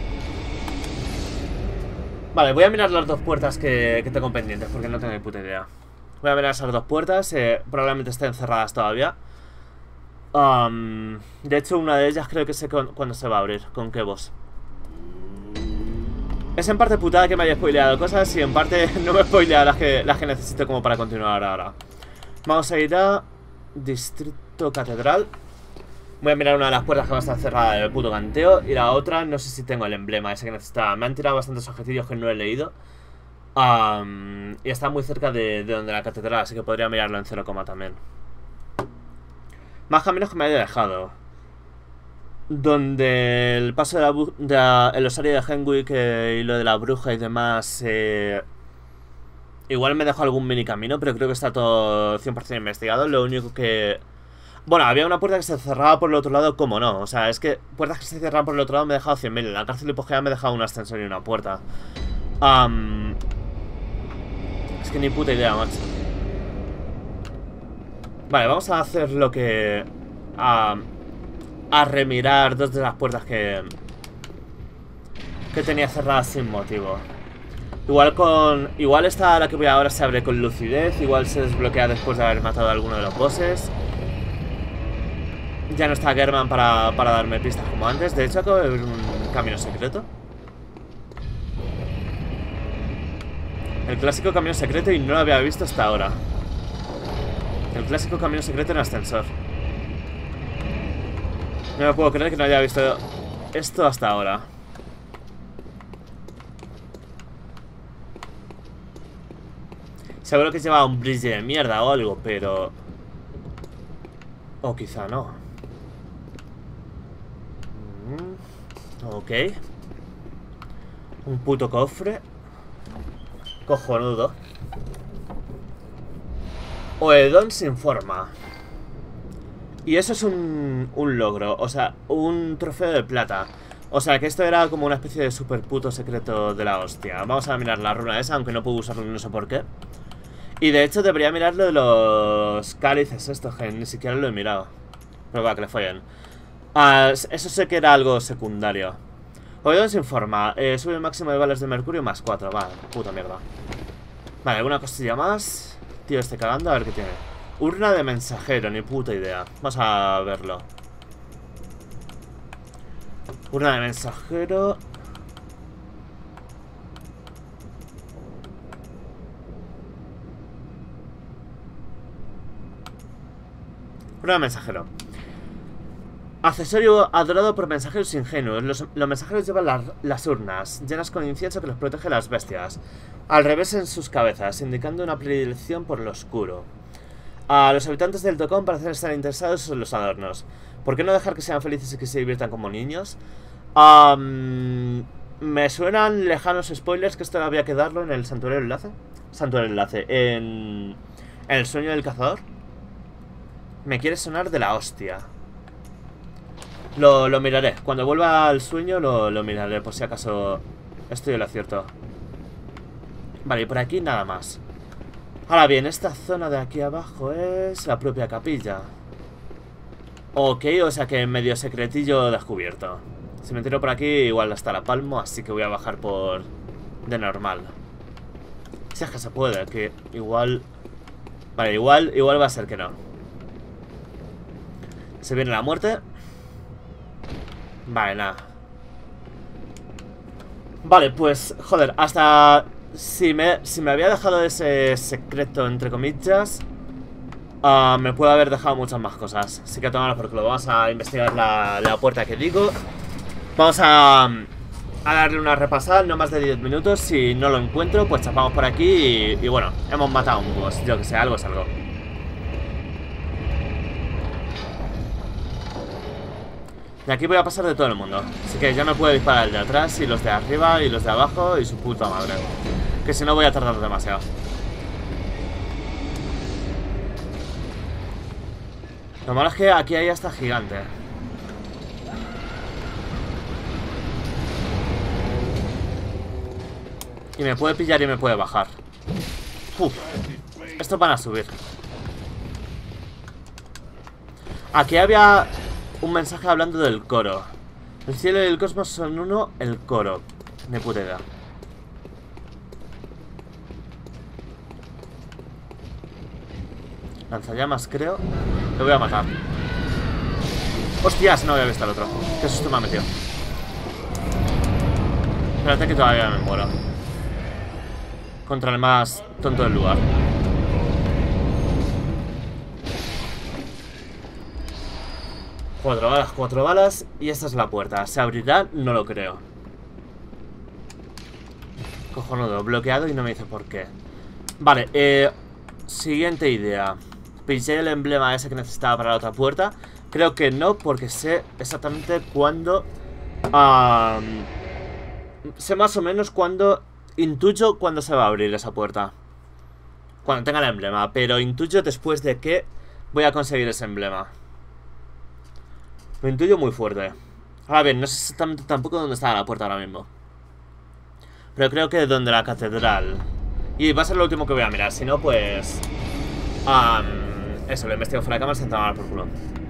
Vale, voy a mirar las dos puertas que, que tengo pendientes, porque no tengo ni puta idea. Voy a mirar esas dos puertas, eh, probablemente estén cerradas todavía. um, De hecho, una de ellas creo que sé con, cuándo se va a abrir. ¿Con qué boss? Es en parte putada que me haya spoileado cosas y en parte no me he spoileado las que, las que necesito como para continuar ahora. Vamos a ir a Distrito Catedral. Voy a mirar una de las puertas que va a estar cerrada del puto canteo. Y la otra, no sé si tengo el emblema ese que necesitaba. Me han tirado bastantes objetivos que no he leído. Um, y está muy cerca de, de donde la catedral, así que podría mirarlo en cero coma también. Más caminos que me haya dejado. Donde el paso de la, de la el osario de Henwick eh, y lo de la bruja y demás. Eh, igual me dejo algún mini camino, pero creo que está todo cien por cien investigado. Lo único que... Bueno, había una puerta que se cerraba por el otro lado, ¿cómo no? O sea, es que puertas que se cerraban por el otro lado me he dejado cien mil. En la cárcel hipogea me he dejado un ascensor y una puerta. Um, es que ni puta idea, macho. Vale, vamos a hacer lo que... Uh, a remirar dos de las puertas que... Que tenía cerradas sin motivo. Igual con... Igual esta, la que voy ahora, se abre con lucidez. Igual se desbloquea después de haber matado a alguno de los bosses. Ya no está German para, para darme pistas como antes. De hecho, acabo de ver un camino secreto. El clásico camino secreto y no lo había visto hasta ahora. El clásico camino secreto en ascensor. No me puedo creer que no haya visto esto hasta ahora. Seguro que lleva un brillo de mierda o algo, pero... O quizá no. Mm, ok. Un puto cofre. Cojonudo. Oedon se informa. Y eso es un, un logro, o sea, un trofeo de plata. O sea, que esto era como una especie de super puto secreto de la hostia. Vamos a mirar la runa esa, aunque no puedo usarlo, no sé por qué. Y de hecho debería mirar lo de los cálices estos, que ni siquiera lo he mirado. Pero va, que le follen. Ah, eso sé que era algo secundario. Oedon se informa, eh, sube el máximo de balas de mercurio más cuatro. Vale, puta mierda. Vale, alguna cosilla más. Tío, estoy cagando, a ver qué tiene. Urna de mensajero, ni puta idea. Vamos a verlo. Urna de mensajero. Urna de mensajero. Accesorio adorado por mensajeros ingenuos. Los, los mensajeros llevan la, las urnas llenas con incienso que los protege de las bestias. Al revés en sus cabezas, indicando una predilección por lo oscuro. A los habitantes del Tocón parecen estar interesados en los adornos. ¿Por qué no dejar que sean felices y que se diviertan como niños? Um, me suenan lejanos spoilers que esto había que darlo en el santuario enlace. Santuario enlace. En, en el sueño del cazador. Me quiere sonar de la hostia. Lo, lo miraré. Cuando vuelva al sueño lo, lo miraré por si acaso estoy en lo cierto. Vale, y por aquí nada más. Ahora bien, esta zona de aquí abajo es la propia capilla. Ok, o sea que medio secretillo descubierto. Si me tiro por aquí igual hasta la palmo, así que voy a bajar por... de normal. Si es que se puede, que igual... Vale, igual, igual va a ser que no. Se viene la muerte. Vale, nada. Vale, pues, joder, hasta... Si me, si me había dejado ese secreto, entre comillas, uh, me puede haber dejado muchas más cosas. Así que tomar por culo. Vamos a investigar la, la puerta que digo. Vamos a, a darle una repasada, no más de diez minutos. Si no lo encuentro, pues chapamos por aquí y, y bueno, hemos matado a un boss. Yo que sé, algo es algo. De aquí voy a pasar de todo el mundo. Así que ya me puede disparar el de atrás y los de arriba y los de abajo y su puta madre. Que si no voy a tardar demasiado. Lo malo es que aquí hay hasta gigante. Y me puede pillar y me puede bajar. Uf. Estos van a subir. Aquí había un mensaje hablando del coro. El cielo y el cosmos son uno, el coro. Ni puta idea. Lanzallamas, creo. Lo voy a matar. Hostias, no había visto al otro. Qué susto me ha metido. Espérate que todavía me muero. Contra el más tonto del lugar. Cuatro balas, cuatro balas. Y esta es la puerta. ¿Se abrirá? No lo creo. Cojonudo, bloqueado y no me dice por qué. Vale, eh... siguiente idea. Pinché el emblema ese que necesitaba para la otra puerta. Creo que no, porque sé exactamente cuándo... Um, sé más o menos cuándo... Intuyo cuándo se va a abrir esa puerta. Cuando tenga el emblema. Pero intuyo después de que voy a conseguir ese emblema. Lo intuyo muy fuerte. Ahora bien, no sé exactamente tampoco dónde está la puerta ahora mismo. Pero creo que donde la catedral. Y va a ser lo último que voy a mirar. Si no, pues... Um, eso, lo investigo fuera de cámara sin tomar por culo.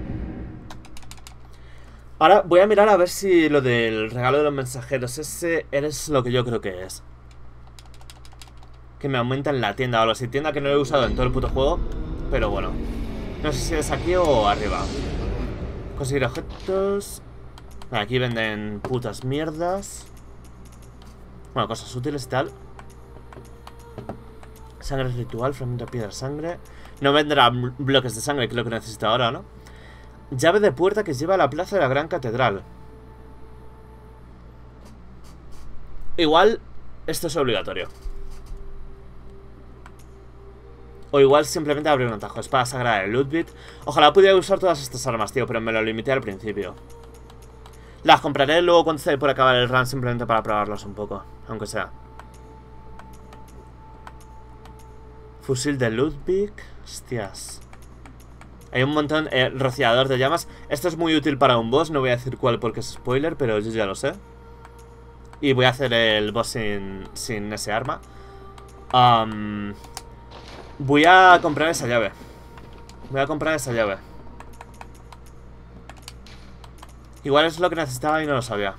Ahora voy a mirar a ver si lo del regalo de los mensajeros ese es lo que yo creo que es. Que me aumenta en la tienda o algo así. Tienda que no he usado en todo el puto juego. Pero bueno. No sé si es aquí o arriba. Conseguir objetos. Aquí venden putas mierdas. Bueno, cosas útiles y tal. Sangre ritual, fragmento de piedra, sangre. No vendrá bloques de sangre, que es lo que necesito ahora, ¿no? Llave de puerta que lleva a la plaza de la gran catedral. Igual esto es obligatorio. O igual simplemente abrir un atajo. Espada sagrada de Ludwig. Ojalá pudiera usar todas estas armas, tío, pero me lo limité al principio. Las compraré luego cuando esté por acabar el run, simplemente para probarlas un poco, aunque sea. Fusil de Ludwig. Hostias. Hay un montón. Eh, rociador de llamas. Esto es muy útil para un boss. No voy a decir cuál porque es spoiler, pero yo ya lo sé. Y voy a hacer el boss sin, sin ese arma. Um, voy a comprar esa llave. Voy a comprar esa llave. Igual es lo que necesitaba y no lo sabía.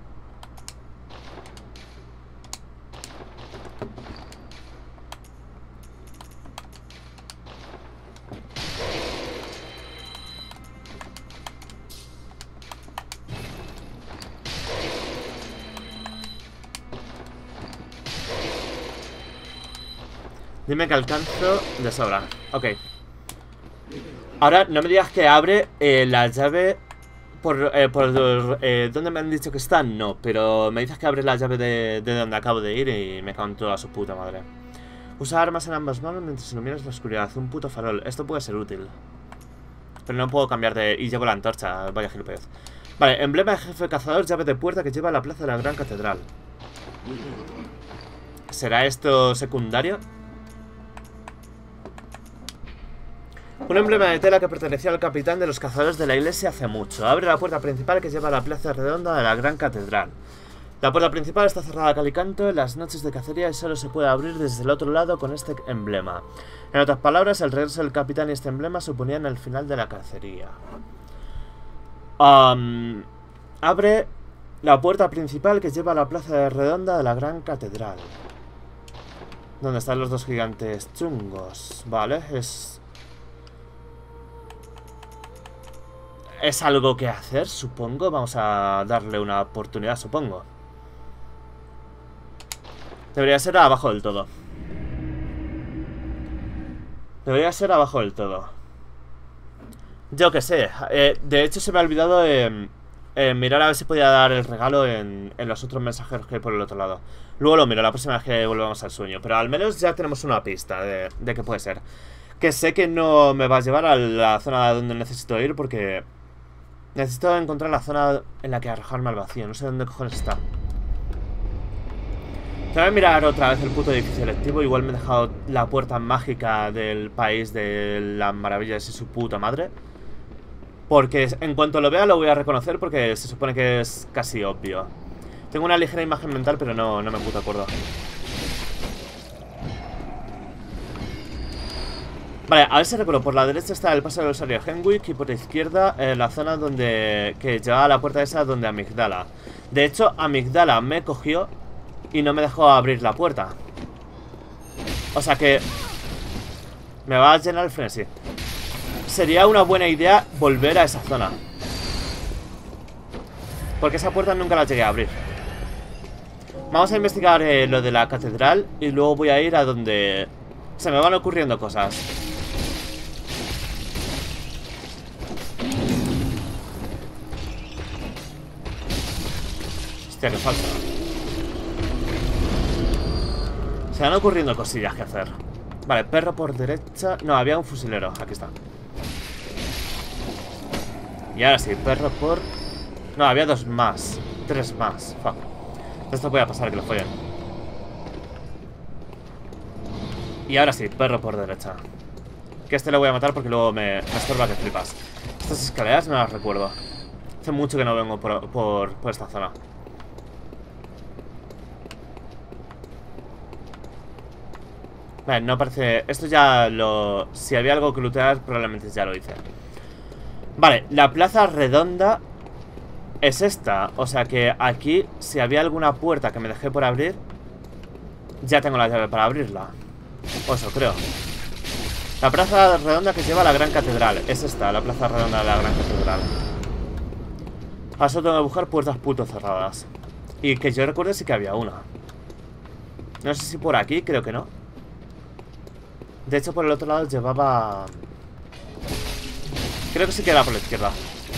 Dime que alcanzo de sobra. Ok. Ahora no me digas que abre eh, la llave por, eh, por eh, ¿dónde me han dicho que está? No, pero me dices que abre la llave de, de donde acabo de ir y me cago en toda su puta madre. Usa armas en ambas manos mientras iluminas la oscuridad. Un puto farol. Esto puede ser útil. Pero no puedo cambiar de... Y llevo la antorcha. Vaya gilipollas. Vale, emblema de jefe cazador, llave de puerta que lleva a la plaza de la gran catedral. ¿Será esto secundario? Un emblema de tela que pertenecía al capitán de los cazadores de la iglesia hace mucho. Abre la puerta principal que lleva a la plaza redonda de la gran catedral. La puerta principal está cerrada a cal y canto en las noches de cacería y solo se puede abrir desde el otro lado con este emblema. En otras palabras, el regreso del capitán y este emblema suponían el final de la cacería. Um, abre la puerta principal que lleva a la plaza redonda de la gran catedral. Donde están los dos gigantes chungos. Vale, es... Es algo que hacer, supongo. Vamos a darle una oportunidad, supongo. Debería ser abajo del todo. Debería ser abajo del todo. Yo que sé. Eh, de hecho se me ha olvidado eh, eh, mirar a ver si podía dar el regalo en, en los otros mensajeros que hay por el otro lado. Luego lo miro la próxima vez que volvamos al sueño. Pero al menos ya tenemos una pista de, de qué puede ser. Que sé que no me va a llevar a la zona donde necesito ir porque... Necesito encontrar la zona en la que arrojarme al vacío. No sé dónde cojones está. Te voy a mirar otra vez el puto edificio electivo. Igual me he dejado la puerta mágica del país de las maravillas y su puta madre. Porque en cuanto lo vea lo voy a reconocer porque se supone que es casi obvio. Tengo una ligera imagen mental pero no, no me puto acuerdo. Vale, a ver si recuerdo. Por la derecha está el paso del osario Henwick y por la izquierda eh, la zona donde... que lleva a la puerta esa donde Amygdala. De hecho, Amygdala me cogió y no me dejó abrir la puerta. O sea que... me va a llenar el frenesí. Sería una buena idea volver a esa zona. Porque esa puerta nunca la llegué a abrir. Vamos a investigar eh, lo de la catedral y luego voy a ir a donde se me van ocurriendo cosas. Hostia, qué falta. Se van ocurriendo cosillas que hacer. Vale, perro por derecha. No, había un fusilero, aquí está. Y ahora sí, perro por... No, había dos más. Tres más, fuck. Esto puede pasar que lo follen. Y ahora sí, perro por derecha. Que este lo voy a matar porque luego me, me estorba que flipas. Estas escaleras no las recuerdo. Hace mucho que no vengo por, por, por esta zona. Vale, no parece... Esto ya lo... Si había algo que lootear, probablemente ya lo hice. Vale, la plaza redonda es esta. O sea que aquí, si había alguna puerta que me dejé por abrir, ya tengo la llave para abrirla. O eso creo. La plaza redonda que lleva a la gran catedral. Es esta, la plaza redonda de la gran catedral. Ahora solo tengo que buscar puertas puto cerradas. Y que yo recuerde sí que había una. No sé si por aquí, creo que no. De hecho por el otro lado llevaba... Creo que sí que era por la izquierda.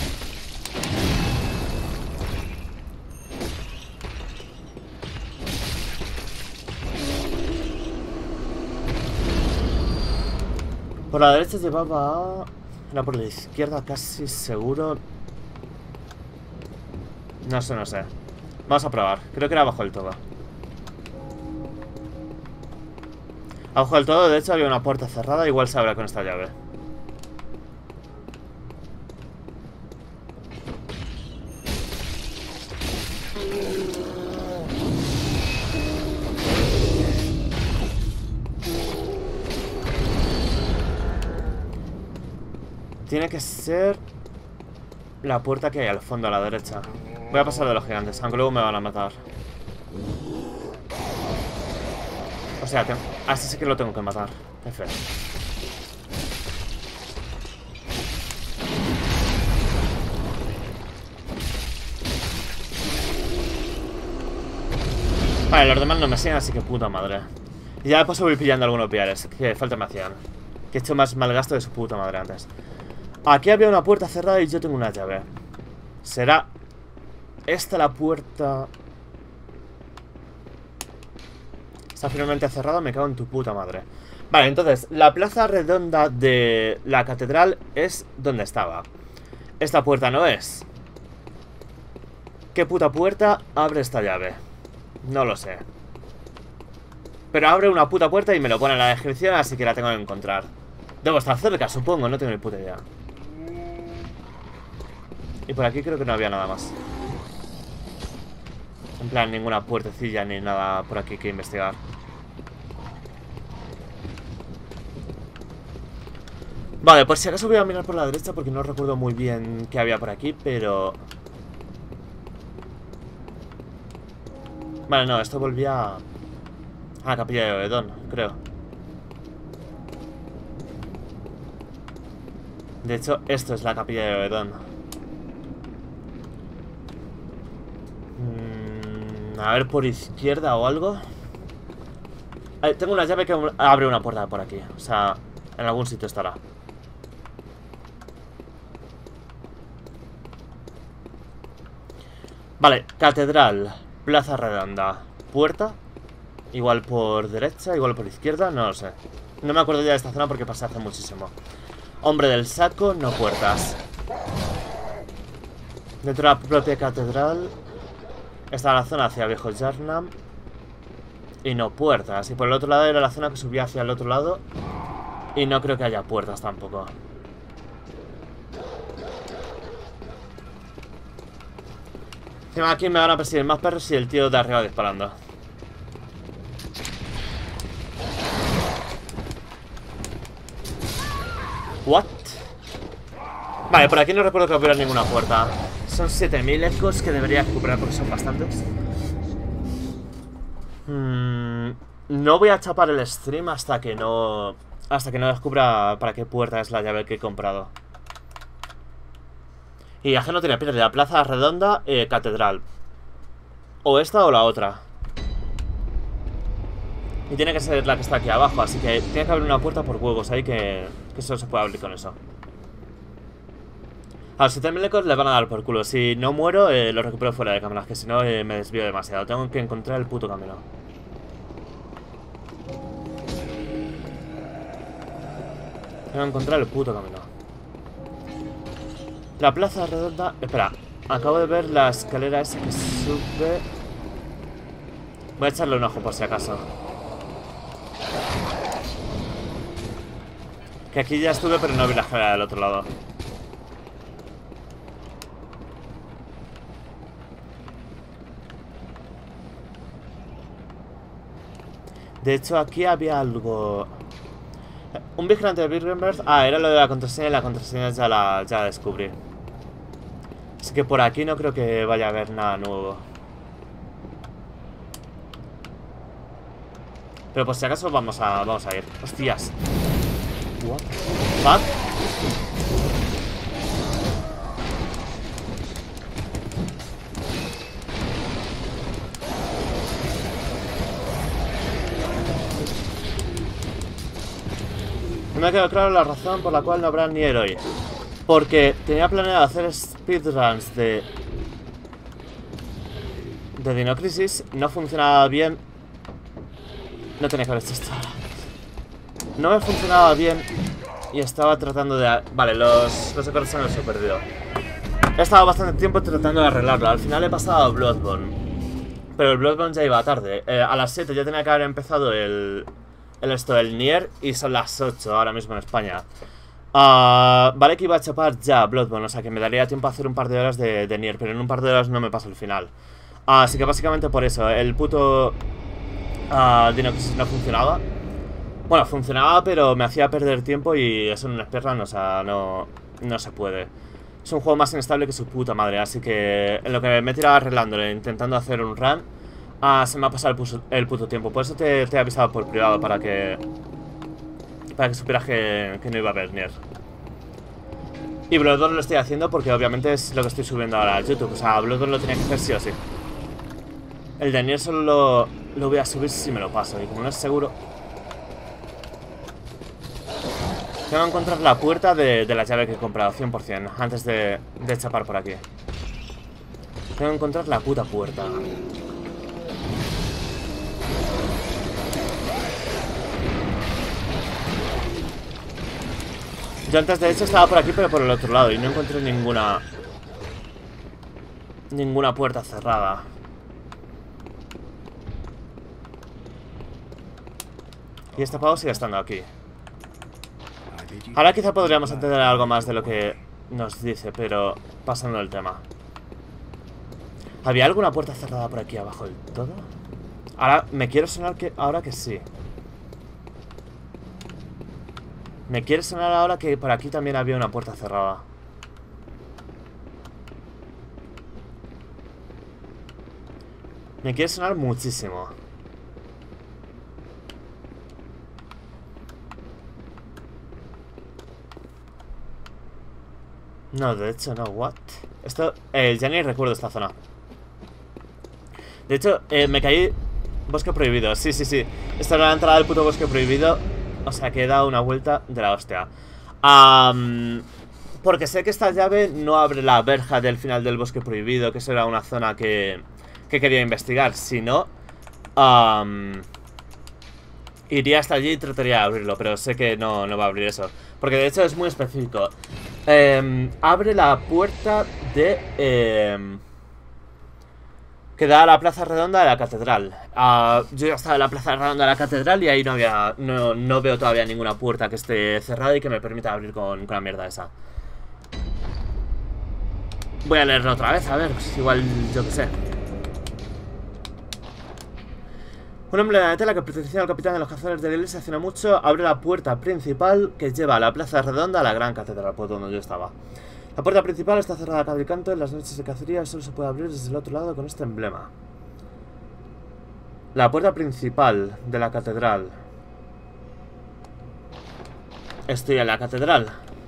Por la derecha llevaba... Era por la izquierda casi seguro. No sé, no sé. Vamos a probar. Creo que era abajo del todo. Abajo del todo, de hecho, había una puerta cerrada. Igual se abre con esta llave. Tiene que ser la puerta que hay al fondo a la derecha. Voy a pasar de los gigantes, aunque luego me van a matar. O sea, que... así sí que lo tengo que matar. F. Vale, los demás no me siguen, así que puta madre. Y ya de paso voy pillando algunos piares. Que falta me hacían. Que he hecho más mal gasto de su puta madre antes. Aquí había una puerta cerrada y yo tengo una llave. ¿Será esta la puerta? Está finalmente cerrada, me cago en tu puta madre. Vale, entonces, la plaza redonda de la catedral es donde estaba. Esta puerta no es. ¿Qué puta puerta abre esta llave? No lo sé. Pero abre una puta puerta y me lo pone en la descripción, así que la tengo que encontrar. Debo estar cerca, supongo, no tengo ni puta idea. Y por aquí creo que no había nada más. En plan, ninguna puertecilla ni nada por aquí que investigar. Vale, por si acaso voy a mirar por la derecha porque no recuerdo muy bien qué había por aquí, pero... Vale, no, esto volvía a la capilla de Obedón, creo. De hecho, esto es la capilla de Obedón. A ver, por izquierda o algo. Eh, tengo una llave que abre una puerta por aquí. O sea, en algún sitio estará. Vale, catedral, plaza redonda, puerta. Igual por derecha, igual por izquierda, no lo sé. No me acuerdo ya de esta zona porque pasé hace muchísimo. Hombre del saco, no puertas. Dentro de la propia catedral está la zona hacia Viejo Yarnam. Y no puertas. Y por el otro lado era la zona que subía hacia el otro lado. Y no creo que haya puertas tampoco. Encima aquí me van a perseguir más perros y el tío de arriba disparando. What? Vale, por aquí no recuerdo que hubiera ninguna puerta. Son siete mil ecos que debería recuperar porque son bastantes. Hmm, no voy a chapar el stream hasta que no... Hasta que no descubra para qué puerta es la llave que he comprado. Y ya que no tiene pierde. La plaza redonda, eh, catedral. O esta o la otra. Y tiene que ser la que está aquí abajo, así que tiene que haber una puerta por huevos ahí que, que solo se puede abrir con eso. A los siete mil ecos le van a dar por culo. Si no muero, eh, lo recupero fuera de cámaras, que si no eh, me desvío demasiado. Tengo que encontrar el puto camino. Tengo que encontrar el puto camino. La plaza redonda... Espera, acabo de ver la escalera esa que sube... Voy a echarle un ojo por si acaso. Que aquí ya estuve, pero no vi la escalera del otro lado. De hecho, aquí había algo... Un vigilante de Birkenberg... Ah, era lo de la contraseña y la contraseña ya la, ya la descubrí. Así que por aquí no creo que vaya a haber nada nuevo. Pero por si acaso vamos a, vamos a ir. Hostias. What the fuck? No me ha quedado claro la razón por la cual no habrá Nier hoy. Porque tenía planeado hacer speedruns de... De Dino Crisis. No funcionaba bien. No tenía que haber hecho esto ahora. No me funcionaba bien. Y estaba tratando de... Vale, los, los acordes los he perdido. He estado bastante tiempo tratando de arreglarlo. Al final he pasado a Bloodborne. Pero el Bloodborne ya iba tarde. eh, A las siete ya tenía que haber empezado el... El esto del Nier. Y son las ocho ahora mismo en España. uh, Vale que iba a chapar ya Bloodborne. O sea que me daría tiempo a hacer un par de horas de, de Nier. Pero en un par de horas no me paso el final. uh, Así que básicamente por eso. El puto uh, Dino Crisis no funcionaba. Bueno, funcionaba pero me hacía perder tiempo. Y eso en un speedrun, o sea, no, no se puede. Es un juego más inestable que su puta madre. Así que en lo que me he tirado arreglándole, intentando hacer un run, Ah, se me ha pasado el, puso, el puto tiempo. Por eso te, te he avisado por privado. Para que Para que supieras que, que no iba a haber Nier. Y Bloodborne lo estoy haciendo porque obviamente es lo que estoy subiendo ahora a YouTube. O sea, Bloodborne lo tenía que hacer sí o sí. El de Nier solo lo, lo voy a subir si me lo paso. Y como no es seguro, tengo que encontrar la puerta de, de la llave que he comprado cien por cien antes de, de chapar por aquí. Tengo que encontrar la puta puerta. Yo antes de hecho estaba por aquí pero por el otro lado y no encontré ninguna Ninguna puerta cerrada. Y este pavo sigue estando aquí. Ahora quizá podríamos entender algo más de lo que nos dice, pero pasando el tema. ¿Había alguna puerta cerrada por aquí abajo del todo? Ahora me quiero sonar que ahora que sí. Me quiere sonar ahora que por aquí también había una puerta cerrada. Me quiere sonar muchísimo. No, de hecho no, what? Esto, eh, ya ni recuerdo esta zona. De hecho, eh, me caí. Bosque prohibido, sí, sí, sí. Esta era la entrada del puto bosque prohibido. O sea que he dado una vuelta de la hostia. um, Porque sé que esta llave no abre la verja del final del bosque prohibido, que eso era una zona que, que quería investigar. Si no, um, iría hasta allí y trataría de abrirlo. Pero sé que no, no va a abrir eso. Porque de hecho es muy específico. eh, Abre la puerta de... Eh, que da a la plaza redonda de la catedral. uh, Yo ya estaba en la plaza redonda de la catedral y ahí no había no, no veo todavía ninguna puerta que esté cerrada y que me permita abrir con, con la mierda esa. Voy a leerlo otra vez, a ver, pues igual yo qué sé. Un hombre de la tela que pertenecía al capitán de los cazadores de la iglesia hace no mucho abre la puerta principal que lleva a la plaza redonda a la gran catedral, por donde yo estaba. La puerta principal está cerrada a cada canto en las noches de cacería y solo se puede abrir desde el otro lado con este emblema. La puerta principal de la catedral. Estoy en la catedral.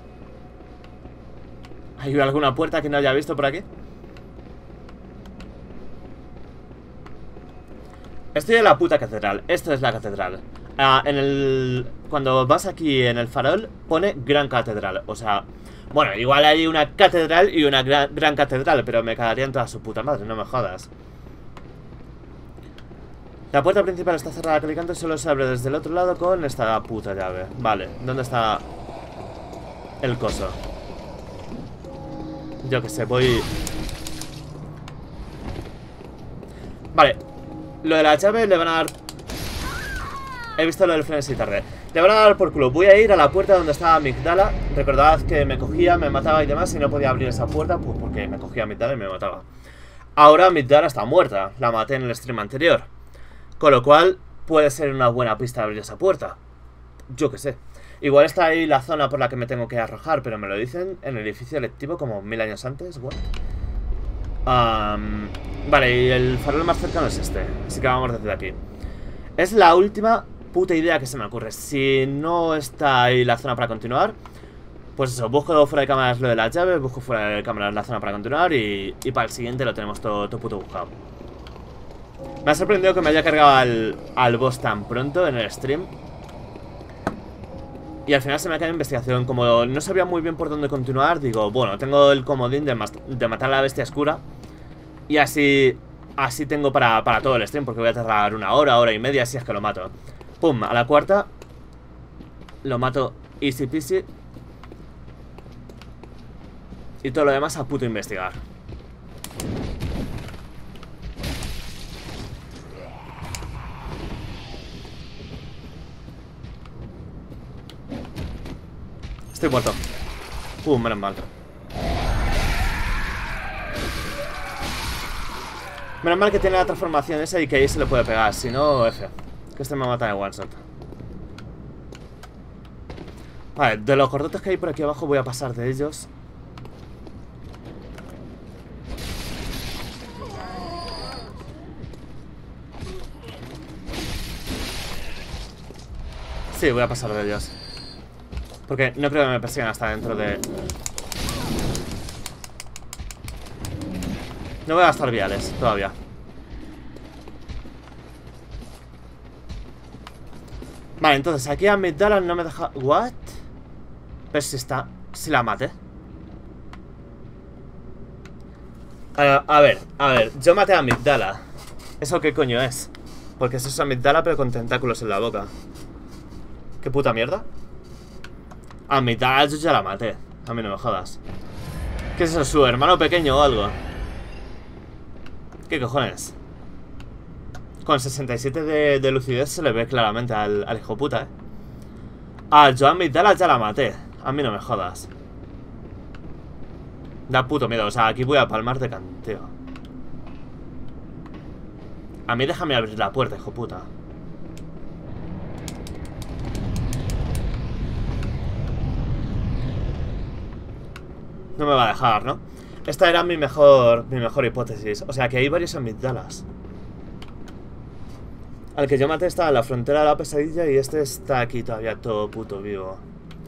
¿Hay alguna puerta que no haya visto por aquí? Estoy en la puta catedral. Esto es la catedral. Ah, en el... Cuando vas aquí en el farol, pone Gran Catedral. O sea... Bueno, igual hay una catedral y una gran, gran catedral, pero me cagarían toda su puta madre, no me jodas. La puerta principal está cerrada clicando y solo se abre desde el otro lado con esta puta llave. Vale, ¿dónde está el coso? Yo que sé, voy... Vale, lo de la llave le van a dar... He visto lo del frenesí tarde. Le van a dar por culo. Voy a ir a la puerta donde estaba Amygdala. Recordad que me cogía, me mataba y demás. Y no podía abrir esa puerta, pues porque me cogía Amygdala y me mataba. Ahora Amygdala está muerta. La maté en el stream anterior. Con lo cual puede ser una buena pista de abrir esa puerta. Yo que sé. Igual está ahí la zona por la que me tengo que arrojar, pero me lo dicen en el edificio electivo como mil años antes. What? Um, vale, y el farol más cercano es este. Así que vamos desde aquí. Es la última puta idea que se me ocurre. Si no está ahí la zona para continuar, pues eso, busco fuera de cámaras lo de las llaves, busco fuera de cámaras la zona para continuar y, y para el siguiente lo tenemos todo, todo puto buscado. Me ha sorprendido que me haya cargado al, al boss tan pronto en el stream. Y al final se me ha caído investigación. Como no sabía muy bien por dónde continuar, digo, bueno, tengo el comodín de, de matar a la bestia oscura. Y así así tengo para, para todo el stream, porque voy a tardar una hora, hora y media si es que lo mato. Pum, a la cuarta lo mato easy peasy. Y todo lo demás a puto investigar. Estoy muerto. Pum, menos mal. Menos mal que tiene la transformación esa y que ahí se le puede pegar. Si no, F. Que este me mata de one shot. Vale, de los gordotes que hay por aquí abajo voy a pasar de ellos. Sí, voy a pasar de ellos. Porque no creo que me persigan hasta dentro de... No voy a gastar viales todavía. Vale, entonces aquí Amygdala no me deja... ¿What? Pero si está... Si la maté. Uh, a ver, a ver. Yo maté a Amygdala. ¿Eso qué coño es? Porque eso es Amygdala pero con tentáculos en la boca. ¿Qué puta mierda? Amygdala yo ya la maté. A mí no me jodas. ¿Qué es eso? ¿Su hermano pequeño o algo? ¿Qué cojones? Con sesenta y siete de, de lucidez se le ve claramente al, al hijo puta, eh. Ah, yo a Amygdala ya la maté. A mí no me jodas. Da puto miedo. O sea, aquí voy a palmar de canteo. A mí déjame abrir la puerta, hijo puta. No me va a dejar, ¿no? Esta era mi mejor mi mejor hipótesis. O sea, que hay varios Amygdalas. Al que yo maté está en la frontera de la pesadilla y este está aquí todavía todo puto vivo.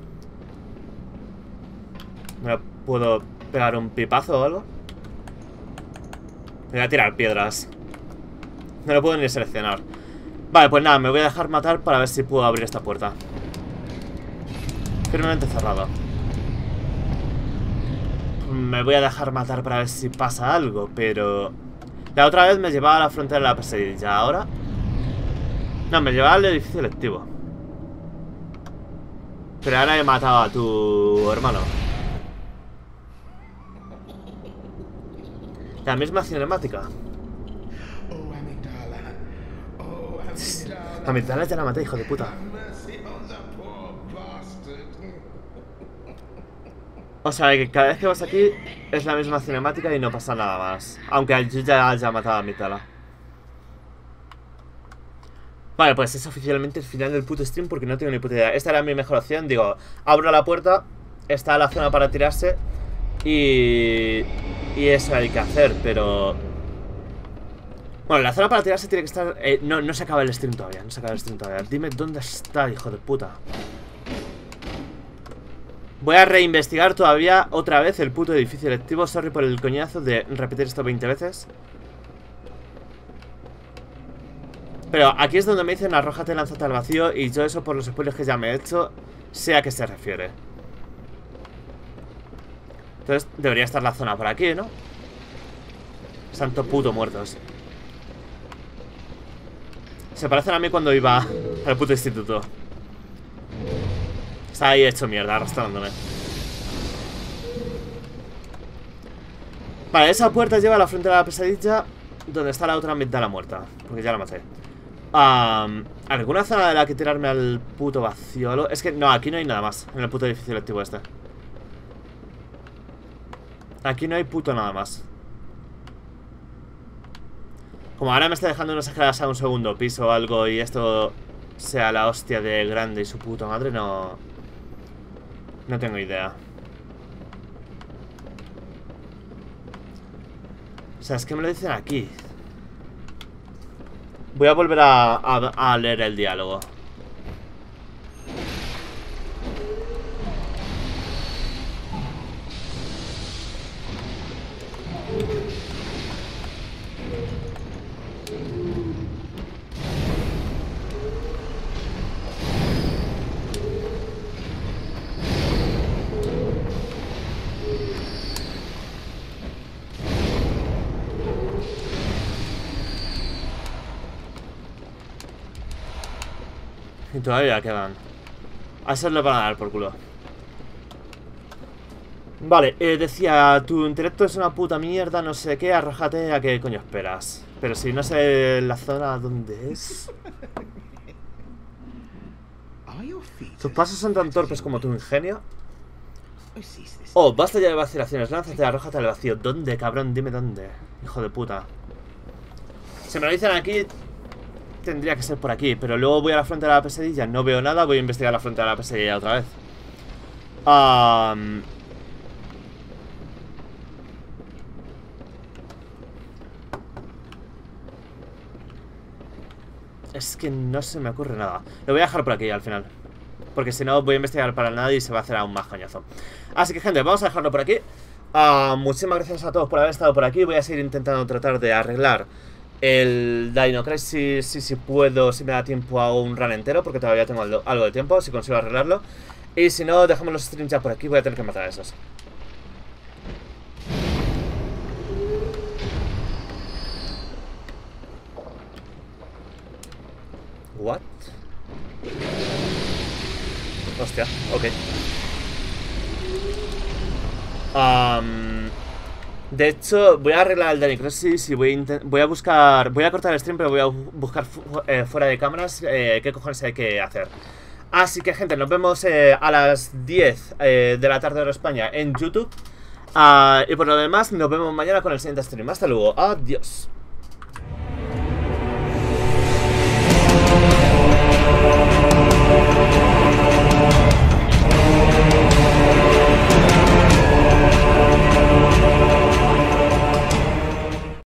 ¿Me puedo pegar un pipazo o algo? Me voy a tirar piedras. No lo puedo ni seleccionar. Vale, pues nada, me voy a dejar matar para ver si puedo abrir esta puerta. Firmemente cerrado. Me voy a dejar matar para ver si pasa algo, pero... La otra vez me llevaba a la frontera de la pesadilla, ahora... No, me llevaba al edificio electivo. Pero ahora he matado a tu hermano. La misma cinemática. Oh, Amygdala. Oh, Amygdala. Amygdala ya la maté, hijo de puta. Mercy on the poor bastard. O sea, que cada vez que vas aquí es la misma cinemática y no pasa nada más. Aunque yo ya haya matado a Amygdala. Vale, pues es oficialmente el final del puto stream porque no tengo ni puta idea. Esta era mi mejor opción. Digo, abro la puerta, está la zona para tirarse y... Y eso hay que hacer, pero... Bueno, la zona para tirarse tiene que estar... Eh, no, no se acaba el stream todavía, no se acaba el stream todavía. Dime dónde está, hijo de puta. Voy a reinvestigar todavía otra vez el puto edificio electivo. Sorry por el coñazo de repetir esto veinte veces. Pero aquí es donde me dicen arrójate, lánzate al vacío. Y yo eso por los spoilers que ya me he hecho sé a qué se refiere. Entonces debería estar la zona por aquí, ¿no? Santo puto muertos. Se parecen a mí cuando iba al puto instituto. Está ahí hecho mierda, arrastrándome. Vale, esa puerta lleva a la frontera de la pesadilla, donde está la otra amigdala muerta, porque ya la maté. um, ¿Alguna zona de la que tirarme al puto vacío? Es que no, aquí no hay nada más. En el puto edificio electivo este. Aquí no hay puto nada más. Como ahora me está dejando unas escaleras a un segundo piso o algo, y esto sea la hostia de grande y su puta madre, no... No tengo idea. O sea, es que me lo dicen aquí. Voy a volver a, a, a leer el diálogo. Y todavía quedan. A eso le van a dar por culo. Vale, eh, decía, tu intelecto es una puta mierda, no sé qué, arrójate, ¿a qué coño esperas? Pero si no sé la zona donde es. Tus pasos son tan torpes como tu ingenio. Oh, basta ya de vacilaciones, lánzate, arrójate al vacío. ¿Dónde, cabrón? Dime dónde. Hijo de puta. Si me lo dicen aquí, tendría que ser por aquí. Pero luego voy a la frontera de la pesadilla, no veo nada, voy a investigar la frontera de la pesadilla otra vez. Um... Es que no se me ocurre nada. Lo voy a dejar por aquí al final, porque si no voy a investigar para nada y se va a hacer aún más cañazo. Así que, gente, vamos a dejarlo por aquí. uh, Muchísimas gracias a todos por haber estado por aquí. Voy a seguir intentando tratar de arreglar el Dino Crisis, si, si puedo, si me da tiempo a un run entero, porque todavía tengo algo, algo de tiempo, si consigo arreglarlo. Y si no, dejamos los streams ya por aquí. Voy a tener que matar a esos. What? Hostia, ok. um, De hecho, voy a arreglar el Dino Crisis y voy a, voy a buscar... Voy a cortar el stream, pero voy a buscar fu eh, fuera de cámaras eh, qué cojones hay que hacer. Así que, gente, nos vemos eh, a las diez eh, de la tarde de España en YouTube. uh, Y por lo demás, nos vemos mañana con el siguiente stream. Hasta luego, adiós.